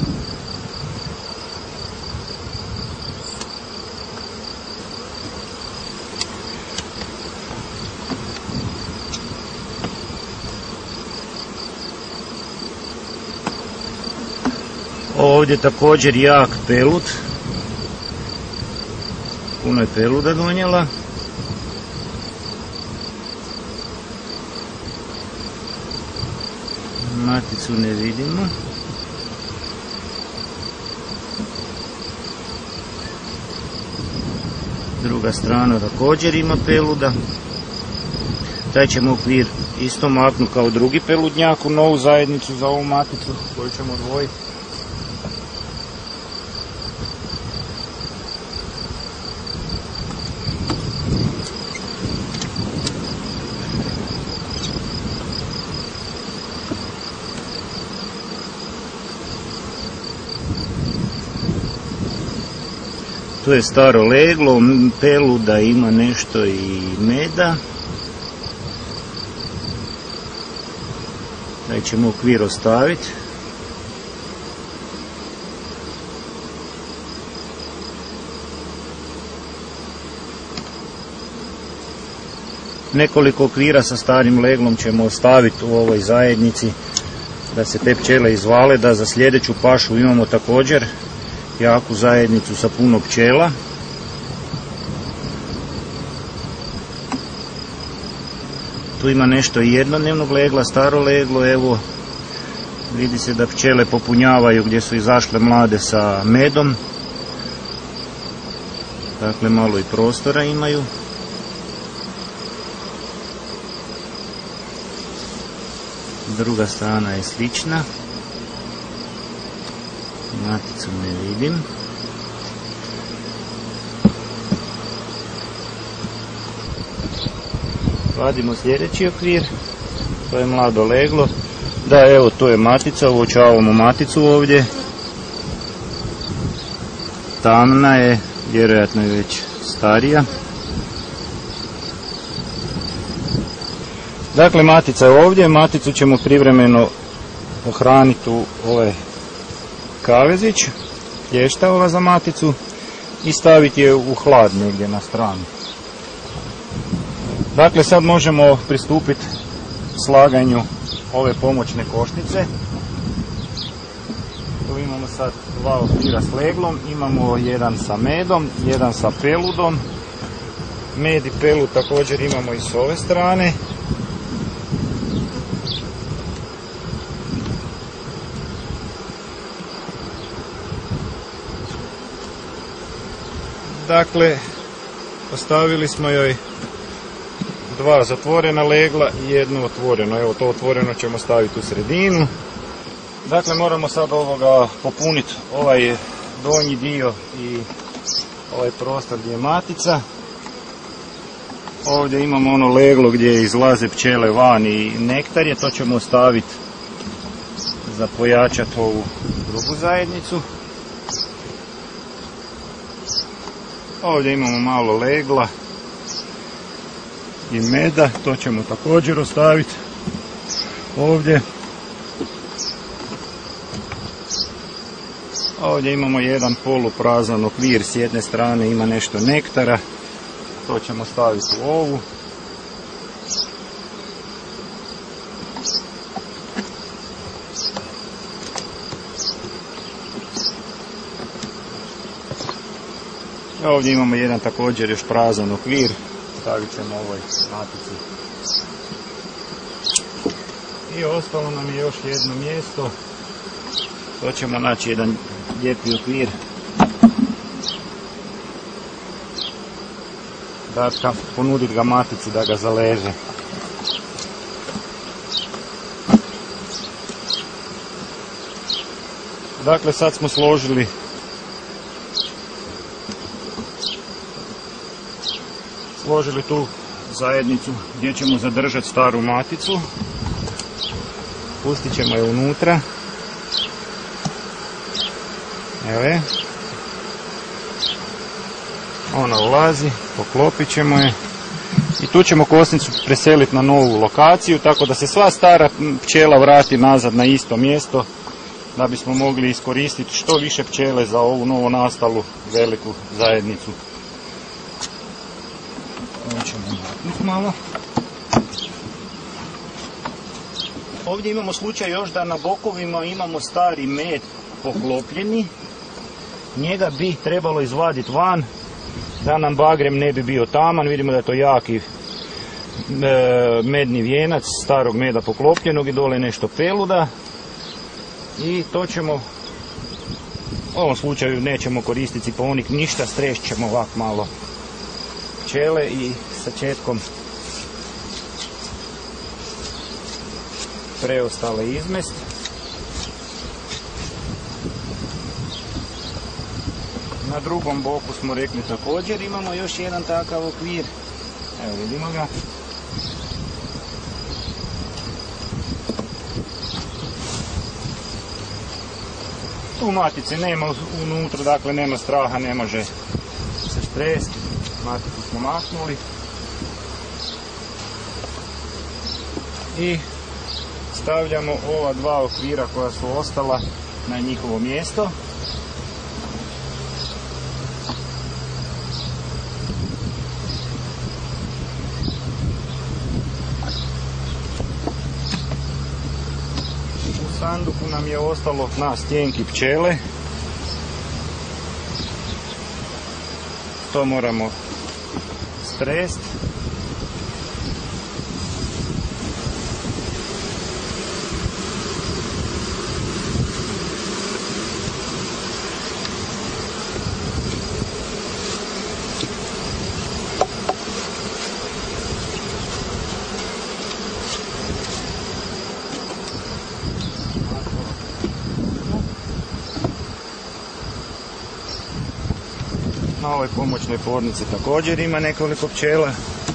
Ovdje također jak pelud. Puno je peluda donijela. Maticu ne vidimo. Druga strana također ima peluda. Taj ćemo okvir isto maknuti kao drugi peludnjak u novu zajednicu za ovu maticu koju ćemo odvojiti. Tu je staro leglo, peluda ima nešto i meda. Daj ćemo okvir ostaviti. Nekoliko okvira sa starim leglom ćemo ostaviti u ovoj zajednici da se te pčele izvale, da za sljedeću pašu imamo također jaku zajednicu sa puno pčela. Tu ima nešto i jednodnevnog legla, staro leglo, evo vidi se da pčele popunjavaju gdje su izašle mlade sa medom. Dakle, malo i prostora imaju. Druga strana je slična. Maticu ne vidim. Vadimo sljedeći okvir. To je mlado leglo. Da, evo, to je matica. Uočavamo maticu ovdje. Tamna je, vjerojatno je već starija. Dakle, matica je ovdje. Maticu ćemo privremeno pohraniti u ovaj kavezić, plještava za maticu, i staviti je u hlad negdje na stranu. Dakle, sad možemo pristupiti slaganju ove pomoćne košnice. Tu imamo sad dva okvira s leglom, imamo jedan sa medom, jedan sa peludom. Med i pelud također imamo i s ove strane. Dakle, ostavili smo joj dva zatvorena legla i jedno otvoreno. Evo, to otvoreno ćemo staviti u sredinu. Dakle, moramo sad ovoga popuniti ovaj donji dio i ovaj prostor gdje je matica. Ovdje imamo ono leglo gdje izlaze pčele van i nektar je, to ćemo ostaviti za pojačati ovu drugu zajednicu. Ovdje imamo malo legla i meda, to ćemo također ostaviti ovdje. Ovdje imamo jedan poluprazan okvir, s jedne strane ima nešto nektara, to ćemo staviti u ovu. Ovdje imamo jedan također još prazan okvir, stavit ćemo ovoj matici. I ostalo nam je još jedno mjesto, to ćemo naći jedan lijepi okvir. Da ponuditi ga matici da ga zaleže. Dakle, sad smo složili složili tu zajednicu gdje ćemo zadržati staru maticu. Pustit ćemo je unutra. Evo je. Ona ulazi, poklopit ćemo je. I tu ćemo kosnicu preseliti na novu lokaciju, tako da se sva stara pčela vrati nazad na isto mjesto, da bismo mogli iskoristiti što više pčele za ovu novo nastalu veliku zajednicu. Ovo ćemo maknuti malo. Ovdje imamo slučaj još da na bokovima imamo stari med poklopljeni. Njega bi trebalo izvaditi van, da nam bagrem ne bi bio taman. Vidimo da je to jaki e, medni vijenac starog meda poklopljenog i dole nešto peluda. I to ćemo, u ovom slučaju nećemo koristiti ciponik, ništa, strešćemo ovak malo pčele i sačetkom preostale izmest. Na drugom boku smo rekli također imamo još jedan takav okvir. Evo vidimo ga. Tu matice nema unutra, dakle nema straha, ne može se stresti. Maticu smo maknuli. I stavljamo ova dva okvira koja su ostala na njihovo mjesto. U sanduku nam je ostalo na stjenki pčele. To moramo stresti. Na ovoj pomoćnoj pornici također ima nekoliko pčela.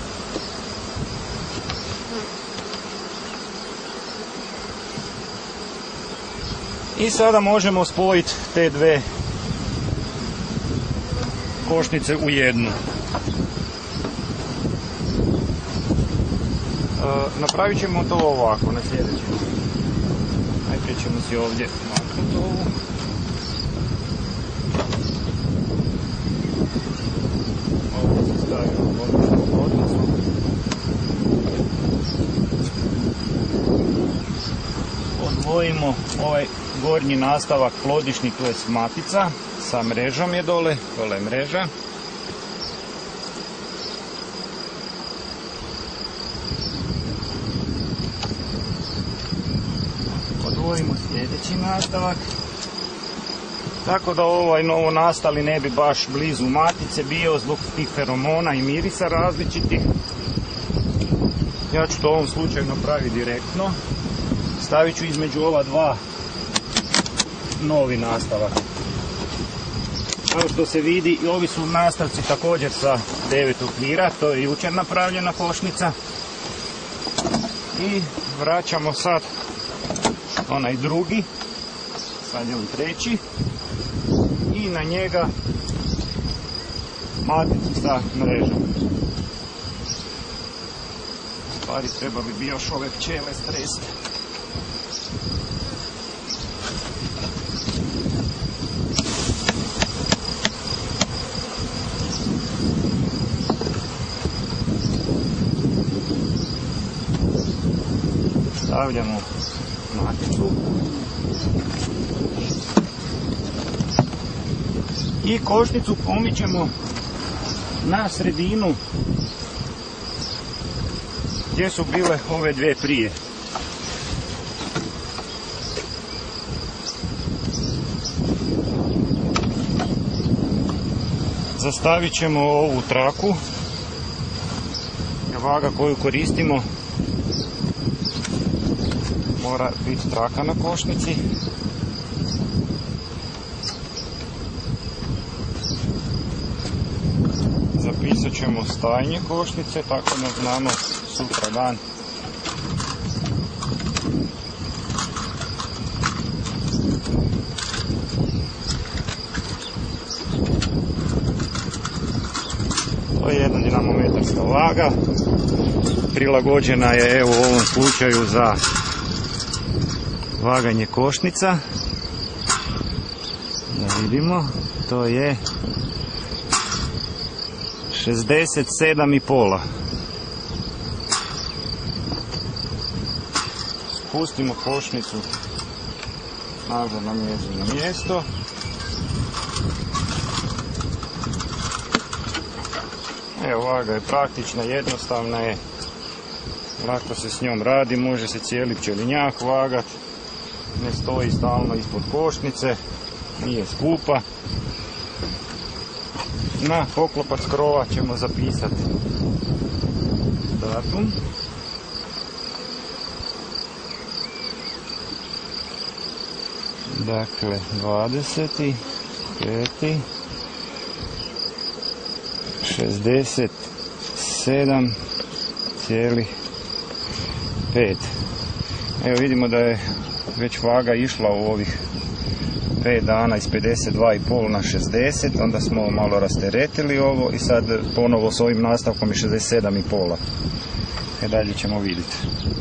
I sada možemo spojiti te dve košnice u jednu. E, napravit ćemo to ovako na sljedećem. Najprije ćemo si ovdje maknuti ovu. Odvojimo ovaj gornji nastavak plodišni, to je matica, sa mrežom je dole, dole je mreža. Odvojimo sljedeći nastavak, tako da ovaj novo nastali ne bi baš blizu matice bio zbog tih feromona i mirisa različitih. Ja ću to u ovom slučaju napraviti direktno. Stavit ću između ova dva novi nastavak. Kao što se vidi, i ovi su nastavci također sa devet okvira, to je jučer napravljena košnica. I vraćamo sad onaj drugi, sad je on treći, i na njega maticu sa mrežom. U stvari trebali bi još ove pčele stresti. Stavljamo maticu i košnicu pomičemo na sredinu gdje su bile ove dvije prije. Zastavit ćemo ovu traku, vaga koju koristimo mora biti traka na košnici. Zapisat ćemo stajanje košnice, tako da znamo sutra dan to je jedna dinamometarska vaga, prilagođena je evo u ovom slučaju za vaganje košnica. Da vidimo, to je šezdeset sedam i pol. Spustimo košnicu nazad na njezino mjesto. Evo, vaga je praktična, jednostavna je, lako se s njom radi, može se cijeli pčelinjak vagat, ne stoji stalno ispod košnice, nije skupa. Na poklopac krova ćemo zapisati datum. Dakle, dvadeset peti šezdeset sedam zarez pet. Evo vidimo da je već vaga išla u ovih pet dana iz pedeset dva i pol na šezdeset, onda smo malo rasteretili ovo i sad ponovo s ovim nastavkom je šezdeset sedam i pol. E dalje ćemo vidjeti.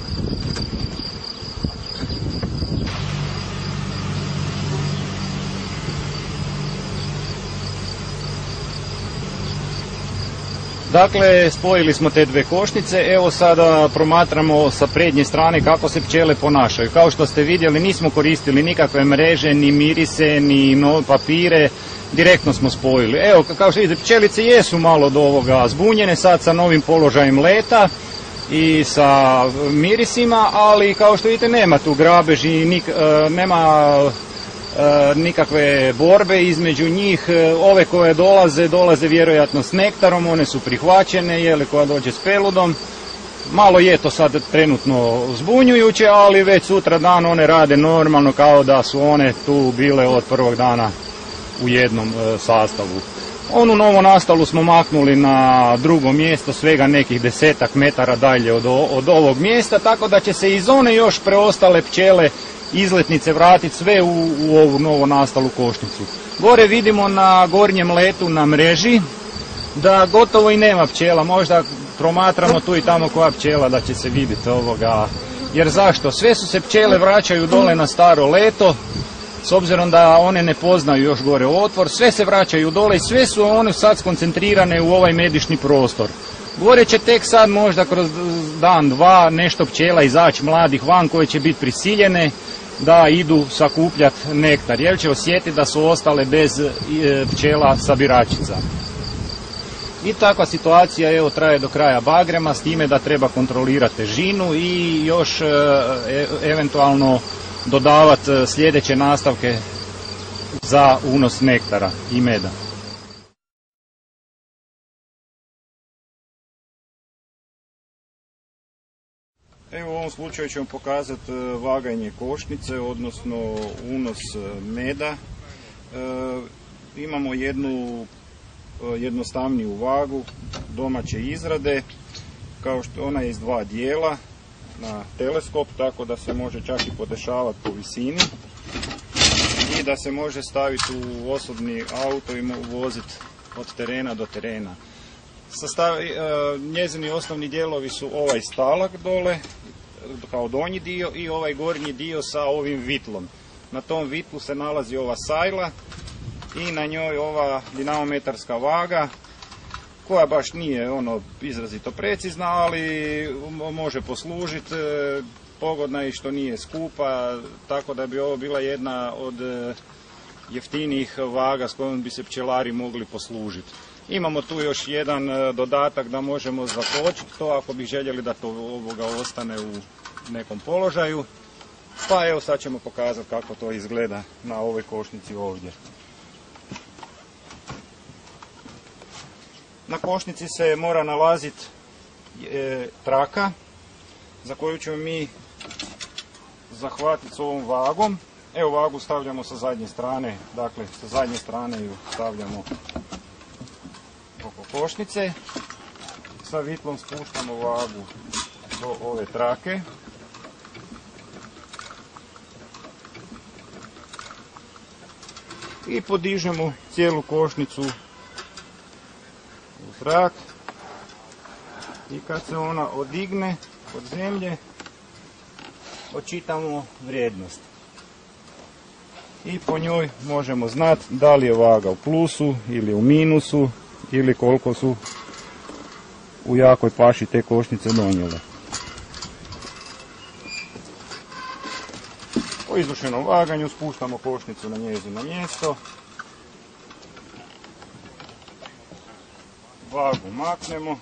Dakle, spojili smo te dve košnice, evo sada promatramo sa prednje strane kako se pčele ponašaju. Kao što ste vidjeli, nismo koristili nikakve mreže, ni mirise, ni papire, direktno smo spojili. Evo, kao što vidite, pčelice jesu malo do ovoga zbunjene sad sa novim položajem leta i sa mirisima, ali kao što vidite nema tu grabeži, nik, nema nikakve borbe između njih. Ove koje dolaze, dolaze vjerojatno s nektarom, one su prihvaćene, jele koja dođe s peludom. Malo je to sad trenutno zbunjujuće, ali već sutra dan one rade normalno kao da su one tu bile od prvog dana u jednom sastavu. Onu novo nastalu smo maknuli na drugo mjesto, svega nekih desetak metara dalje od, od ovog mjesta, tako da će se iz one još preostale pčele izletnice vratiti sve u, u ovu novo nastalu košnicu. Gore vidimo na gornjem letu na mreži da gotovo i nema pčela, možda promatramo tu i tamo koja pčela da će se vidjeti ovoga. Jer zašto? Sve su se pčele vraćaju dole na staro leto, s obzirom da one ne poznaju još gore otvor, sve se vraćaju dole i sve su one sad skoncentrirane u ovaj medišni prostor. Gore će tek sad možda kroz dan, dva, nešto pčela izaći mladih van koje će biti prisiljene da idu sakupljati nektar, jer će osjetiti da su ostale bez pčela sabiračica. I takva situacija evo traje do kraja bagrema, s time da treba kontrolirati težinu i još e, eventualno dodavati sljedeće nastavke za unos nektara i meda. Evo u ovom slučaju ćemo pokazati vaganje košnice, odnosno unos meda. E, imamo jednu jednostavniju vagu domaće izrade, kao što ona je iz dva dijela na teleskop, tako da se može čak i podešavati po visini i da se može staviti u osobni auto i voziti od terena do terena. Sastav, e, njezini osnovni dijelovi su ovaj stalak dole kao donji dio i ovaj gornji dio sa ovim vitlom. Na tom vitlu se nalazi ova sajla i na njoj ova dinamometarska vaga koja baš nije ono izrazito precizna, ali može poslužiti, pogodna je što nije skupa, tako da bi ovo bila jedna od jeftinijih vaga s kojom bi se pčelari mogli poslužiti. Imamo tu još jedan dodatak da možemo zatočiti to ako bi željeli da to ovoga ostane u nekom položaju. Pa evo sad ćemo pokazati kako to izgleda na ovoj košnici ovdje. Na košnici se mora nalaziti e, traka za koju ćemo mi zahvatiti s ovom vagom. Evo vagu stavljamo sa zadnje strane, dakle sa zadnje strane ju stavljamo oko košnice. Sa vitlom spuštamo vagu do ove trake. I podižemo cijelu košnicu u zrak. I kad se ona odigne od zemlje, očitamo vrijednost. I po njoj možemo znati da li je vaga u plusu ili u minusu ili koliko su u jakoj paši te košnice donijele. Po izvršenom vaganju spuštamo košnicu na njezino mjesto. Vagu maknemo.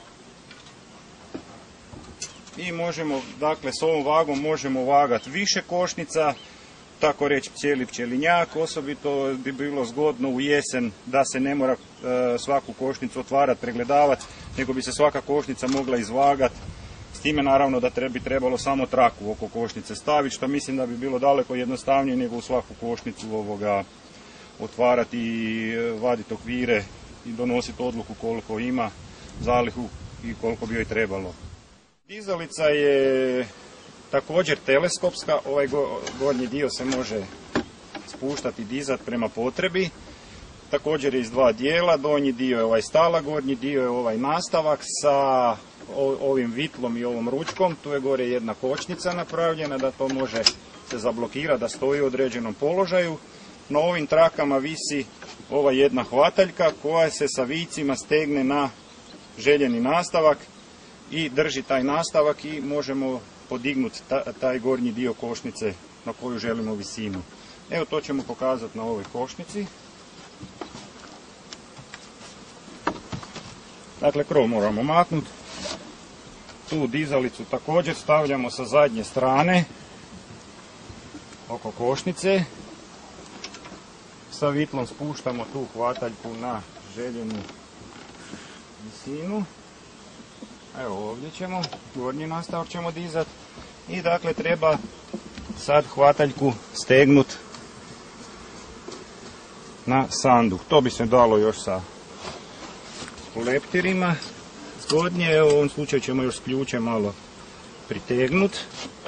I možemo, dakle, s ovom vagom možemo vagati više košnica, tako reći cijeli pčelinjak. Osobito bi bilo zgodno u jesen da se ne mora e, svaku košnicu otvarati, pregledavati, nego bi se svaka košnica mogla izvagati. S time naravno da bi trebalo samo traku oko košnice staviti, što mislim da bi bilo daleko jednostavnije nego u svaku košnicu ovoga otvarati i vaditi okvire i donositi odluku koliko ima zalihu i koliko bi joj trebalo. Dizalica je također teleskopska, ovaj gornji dio se može spuštati i dizati prema potrebi. Također je iz dva dijela, donji dio je ovaj stala, gornji dio je ovaj nastavak sa ovim vitlom i ovom ručkom. Tu je gore jedna kočnica napravljena da to može se zablokirati, da stoji u određenom položaju. Na ovim trakama visi ova jedna hvataljka koja se sa vicima stegne na željeni nastavak i drži taj nastavak i možemo podignuti taj gornji dio košnice na koju želimo visinu. Evo, to ćemo pokazati na ovoj košnici. Dakle, krov moramo maknuti. Tu dizalicu također stavljamo sa zadnje strane oko košnice. Sa vitlom spuštamo tu hvataljku na željenu visinu. Evo, ovdje ćemo, gornji nastavak ćemo dizati. I dakle treba sad hvataljku stegnuti na sanduh. To bi se dalo još sa leptirima. Zgodnije, evo, u ovom slučaju ćemo još s ključem malo pritegnuti.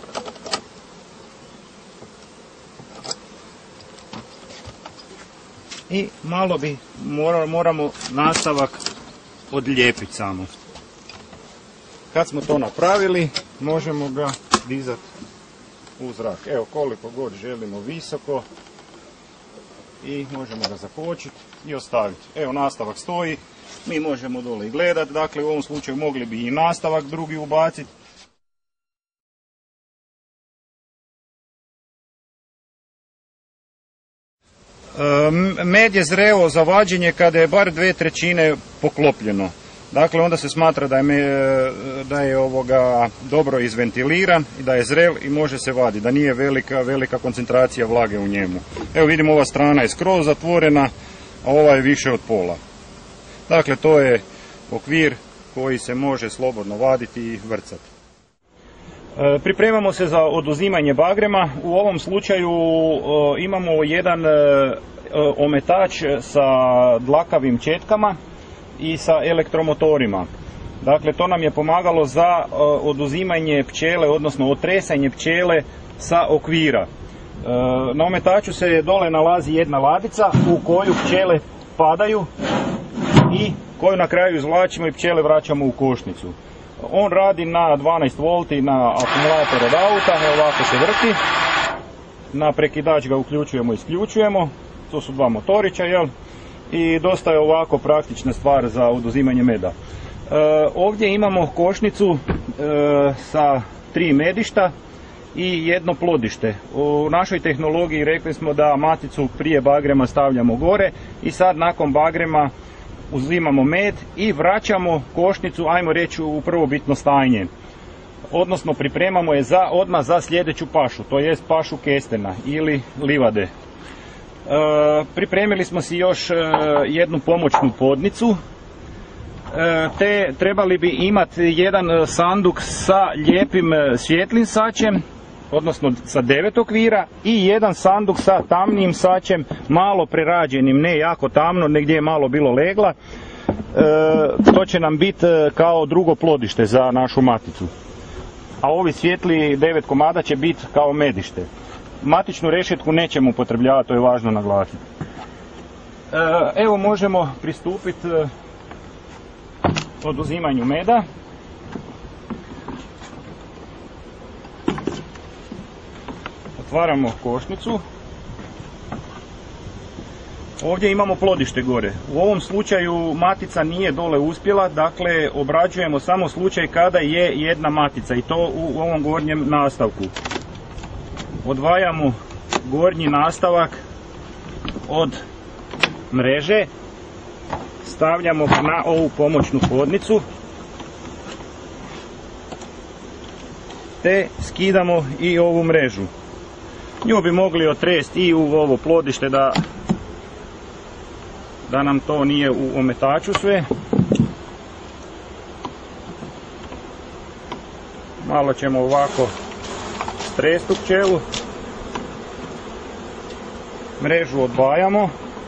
I malo bi moramo nastavak odlijepiti samo. Kad smo to napravili, možemo ga dizati u zrak. Evo, koliko god želimo visoko i možemo ga zakočiti i ostaviti. Evo, nastavak stoji, mi možemo dole i gledati, dakle u ovom slučaju mogli bi i nastavak drugi ubaciti. Med je zreo za vađenje kada je bar dve trećine poklopljeno. Dakle, onda se smatra da je, da je ovoga dobro izventiliran i da je zrel i može se vaditi, da nije velika, velika koncentracija vlage u njemu. Evo vidimo, ova strana je skroz zatvorena, a ova je više od pola. Dakle, to je okvir koji se može slobodno vaditi i vrcati. E, pripremamo se za oduzimanje bagrema. U ovom slučaju e, imamo jedan e, ometač sa dlakavim četkama i sa elektromotorima. Dakle, to nam je pomagalo za uh, oduzimanje pčele, odnosno otresanje pčele sa okvira. Uh, na ometaču se dole nalazi jedna ladica u koju pčele padaju i koju na kraju izvlačimo i pčele vraćamo u košnicu. On radi na dvanaest volti na akumulator od auta, ovako se vrti. Na prekidač ga uključujemo i isključujemo. To su dva motorića, jel? I dosta je ovako praktična stvar za oduzimanje meda. E, ovdje imamo košnicu e, sa tri medišta i jedno plodište. U našoj tehnologiji rekli smo da maticu prije bagrema stavljamo gore i sad nakon bagrema uzimamo med i vraćamo košnicu, ajmo reći, u prvobitno stanje. Odnosno pripremamo je za, odmah za sljedeću pašu, to jest pašu kestena ili livade. E, pripremili smo si još e, jednu pomoćnu podnicu, e, te trebali bi imati jedan sanduk sa lijepim svjetlim sačem, odnosno sa devet okvira, i jedan sanduk sa tamnijim sačem, malo prerađenim, ne jako tamno, negdje je malo bilo legla. to će nam biti kao drugo plodište za našu maticu. A ovi svijetli devet komada će biti kao medište. Matičnu rešetku nećemo upotrebljavati, to je važno naglasiti. Evo možemo pristupiti oduzimanju meda. Otvaramo košnicu. Ovdje imamo plodište gore. U ovom slučaju matica nije dole uspjela, dakle obrađujemo samo slučaj kada je jedna matica i to u ovom gornjem nastavku. Odvajamo gornji nastavak od mreže, stavljamo na ovu pomoćnu podnicu te skidamo i ovu mrežu. Nju bi mogli otresti i u ovo plodište da, da nam to nije u ometaču sve. Malo ćemo ovako stresti u pčelu. Mrežu odvajamo.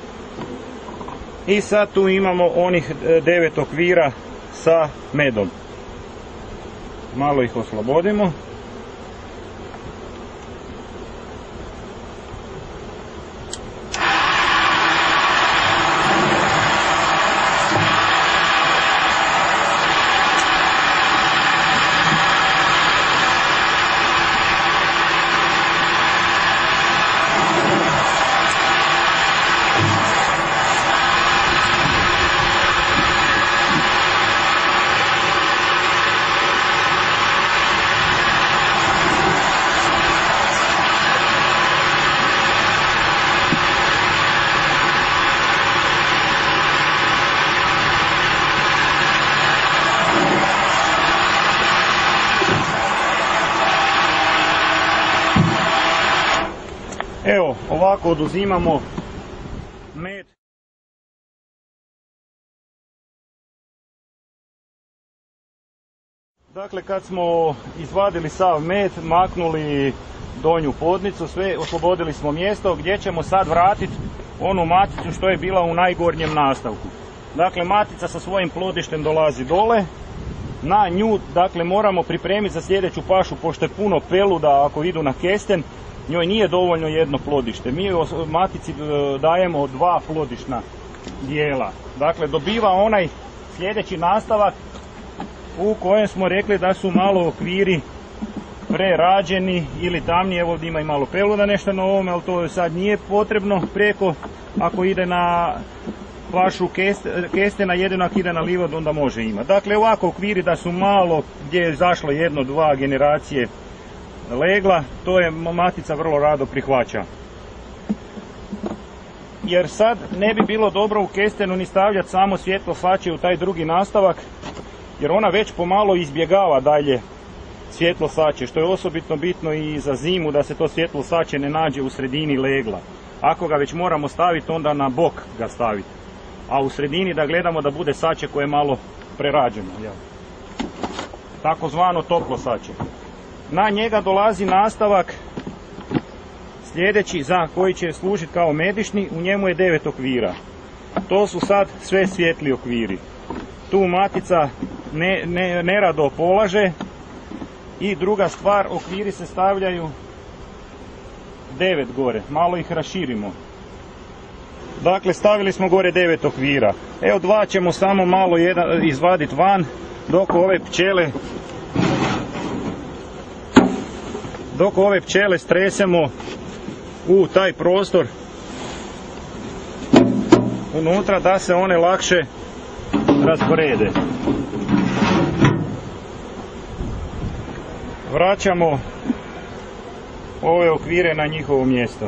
I sad tu imamo onih devet okvira sa medom. Malo ih oslobodimo. Evo, ovako oduzimamo med. Dakle, kad smo izvadili sav med, maknuli donju podnicu, sve, oslobodili smo mjesto gdje ćemo sad vratiti onu maticu što je bila u najgornjem nastavku. Dakle, matica sa svojim plodištem dolazi dole. Na nju, dakle, moramo pripremiti za sljedeću pašu, pošto je puno peluda ako idu na kesten. Njoj nije dovoljno jedno plodište. Mi matici dajemo dva plodišna dijela. Dakle, dobiva onaj sljedeći nastavak u kojem smo rekli da su malo okviri prerađeni ili tamniji. Evo ovdje ima i malo peluda nešto na ovome, ali to sad nije potrebno preko. Ako ide na pašu kestena, jedino ako ide na livadu onda može imati. Dakle, ovako okviri da su malo gdje je zašlo jedno, dva generacije legla, to je matica vrlo rado prihvaća. Jer sad ne bi bilo dobro u kestenu ni stavljati samo svjetlo sače u taj drugi nastavak, jer ona već pomalo izbjegava dalje svjetlo sače, što je osobito bitno i za zimu, da se to svjetlo sače ne nađe u sredini legla. Ako ga već moramo staviti, onda na bok ga staviti, a u sredini da gledamo da bude sače koje je malo prerađeno, jel? Takozvano toplo sače. Na njega dolazi nastavak sljedeći za koji će služiti kao medišni, u njemu je devet okvira. To su sad sve svijetli okviri. Tu matica ne, ne, nerado polaže. I druga stvar, okviri se stavljaju devet gore, malo ih raširimo. Dakle, stavili smo gore devet okvira. Evo, dva ćemo samo malo jedan izvaditi van, dok ove pčele dok ove pčele stresemo u taj prostor unutra, da se one lakše rasporede. Vraćamo ove okvire na njihovo mjesto.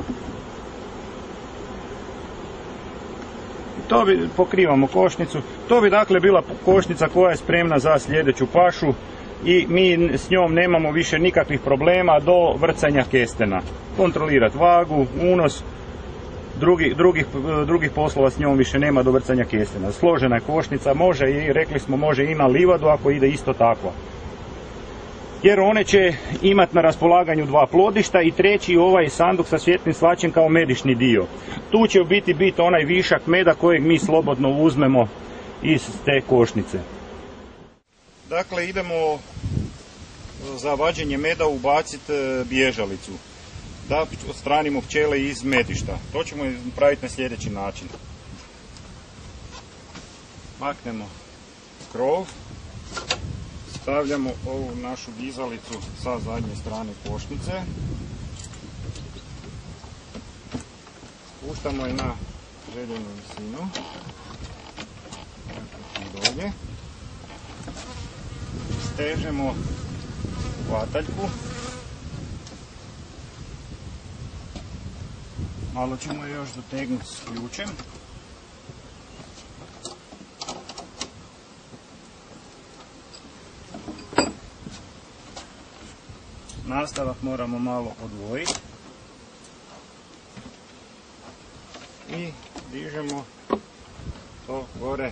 To bi, pokrivamo košnicu. To bi dakle bila košnica koja je spremna za sljedeću pašu i mi s njom nemamo više nikakvih problema do vrcanja kestena. Kontrolirati vagu, unos, drugi, drugih, drugih poslova s njom više nema do vrcanja kestena. Složena je košnica, može i rekli smo može i na livadu ako ide isto takva. Jer one će imati na raspolaganju dva plodišta i treći ovaj sanduk sa svjetlim slačem kao medišni dio. Tu će u biti biti onaj višak meda kojeg mi slobodno uzmemo iz te košnice. Dakle, idemo za vađenje meda ubaciti bježalicu, da odstranimo pčele iz metišta. To ćemo napraviti na sljedeći način. Maknemo krov, stavljamo ovu našu dizalicu sa zadnje strane košnice, spuštamo je na željenu visinu, dolje, stežemo hvataljku, malo ćemo je još dotegnuti s ključem. Nastavak moramo malo odvojiti i dižemo to gore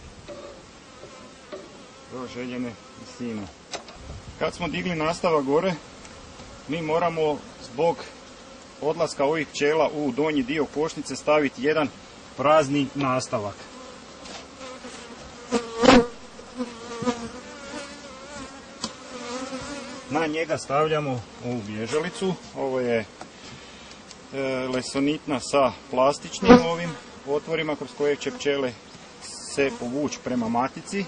do željene visine. Kad smo digli nastavak gore, mi moramo zbog odlaska ovih pčela u donji dio košnice staviti jedan prazni nastavak. Na njega stavljamo ovu bježalicu. Ovo je e, lesonitna sa plastičnim ovim otvorima kroz koje će pčele se povući prema matici.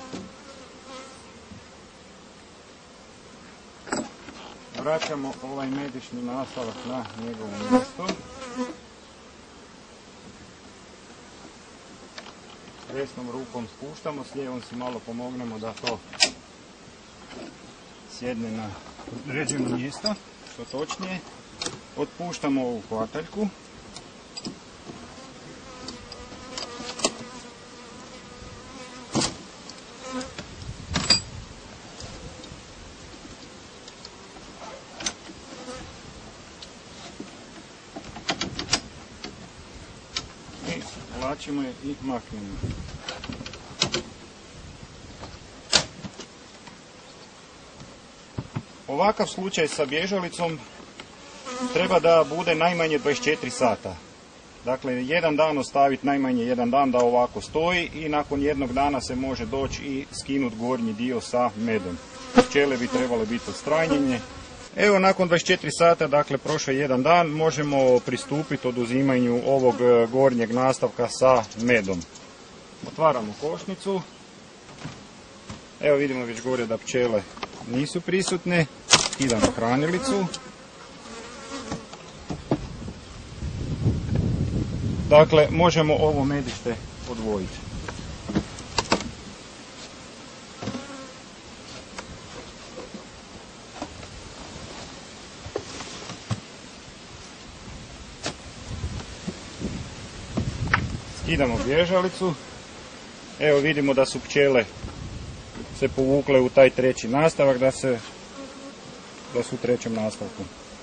Vraćamo ovaj medišni nastavak na njegovo mjesto. Desnom rukom spuštamo, s lijevom si malo pomognemo da to sjedne na određeno mjesto, što točnije. Otpuštamo ovu hvataljku. I vlačimo je i maknemo. Ovakav slučaj sa bježalicom treba da bude najmanje dvadeset četiri sata. Dakle, jedan dan ostaviti najmanje jedan dan da ovako stoji i nakon jednog dana se može doći i skinuti gornji dio sa medom. Pčele bi trebale biti odstranjene. Evo, nakon dvadeset četiri sata, dakle prošao jedan dan, možemo pristupiti oduzimanju ovog gornjeg nastavka sa medom. Otvaramo košnicu. Evo, vidimo već gore da pčele nisu prisutne. Skidamo hranilicu. Dakle, možemo ovo medište odvojiti. Skidamo bježalicu. Evo, vidimo da su pčele se povukle u taj treći nastavak, da se da su u trećem nastavku.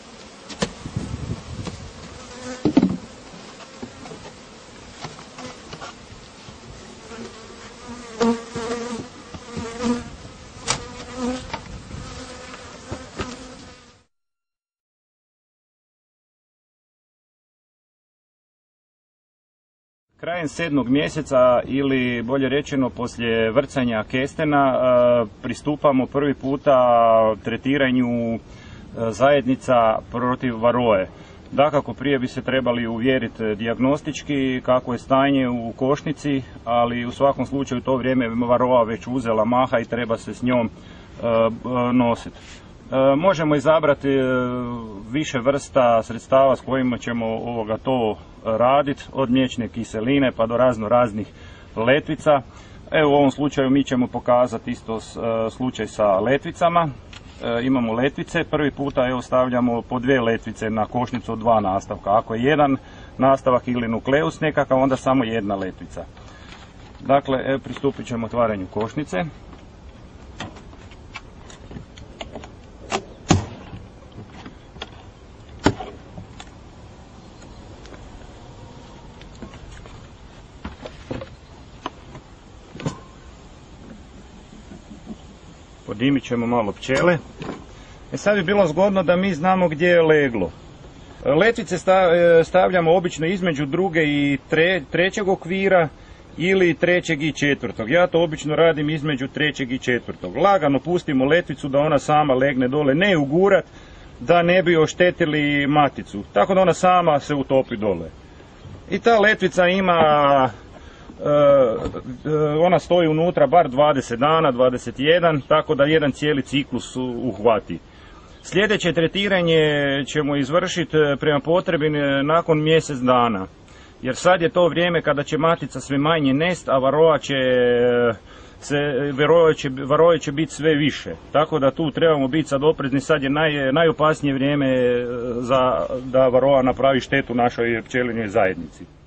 Krajem sedmog mjeseca, ili bolje rečeno poslije vrcanja kestena, pristupamo prvi puta tretiranju zajednica protiv varoje. Dakako, prije bi se trebali uvjeriti dijagnostički kako je stanje u košnici, ali u svakom slučaju u to vrijeme varoa već uzela maha i treba se s njom nositi. Možemo izabrati više vrsta sredstava s kojima ćemo ovoga to raditi, od mliječne kiseline pa do razno raznih letvica. Evo, u ovom slučaju mi ćemo pokazati isto slučaj sa letvicama. Imamo letvice, prvi puta evo stavljamo po dvije letvice na košnicu od dva nastavka. Ako je jedan nastavak ili nukleus nekakav, onda samo jedna letvica. Dakle, evo, pristupit ćemo otvaranju košnice. Podimit ćemo malo pčele. E sad bi bilo zgodno da mi znamo gdje je leglo. Letvice stavljamo obično između druge i tre, trećeg okvira ili trećeg i četvrtog. Ja to obično radim između trećeg i četvrtog. Lagano pustimo letvicu da ona sama legne dole, ne ugurat, da ne bi oštetili maticu. Tako da ona sama se utopi dole. I ta letvica ima, ona stoji unutra bar dvadeset dana, dvadeset jedan, tako da jedan cijeli ciklus uhvati. Sljedeće tretiranje ćemo izvršiti prema potrebi nakon mjesec dana. Jer sad je to vrijeme kada će matica sve manje nest, a varoa će, se, varoje će, varoje će biti sve više. Tako da tu trebamo biti sad oprezni, sad je naj, najopasnije vrijeme za, da varoa napravi štetu našoj pčelinjoj zajednici.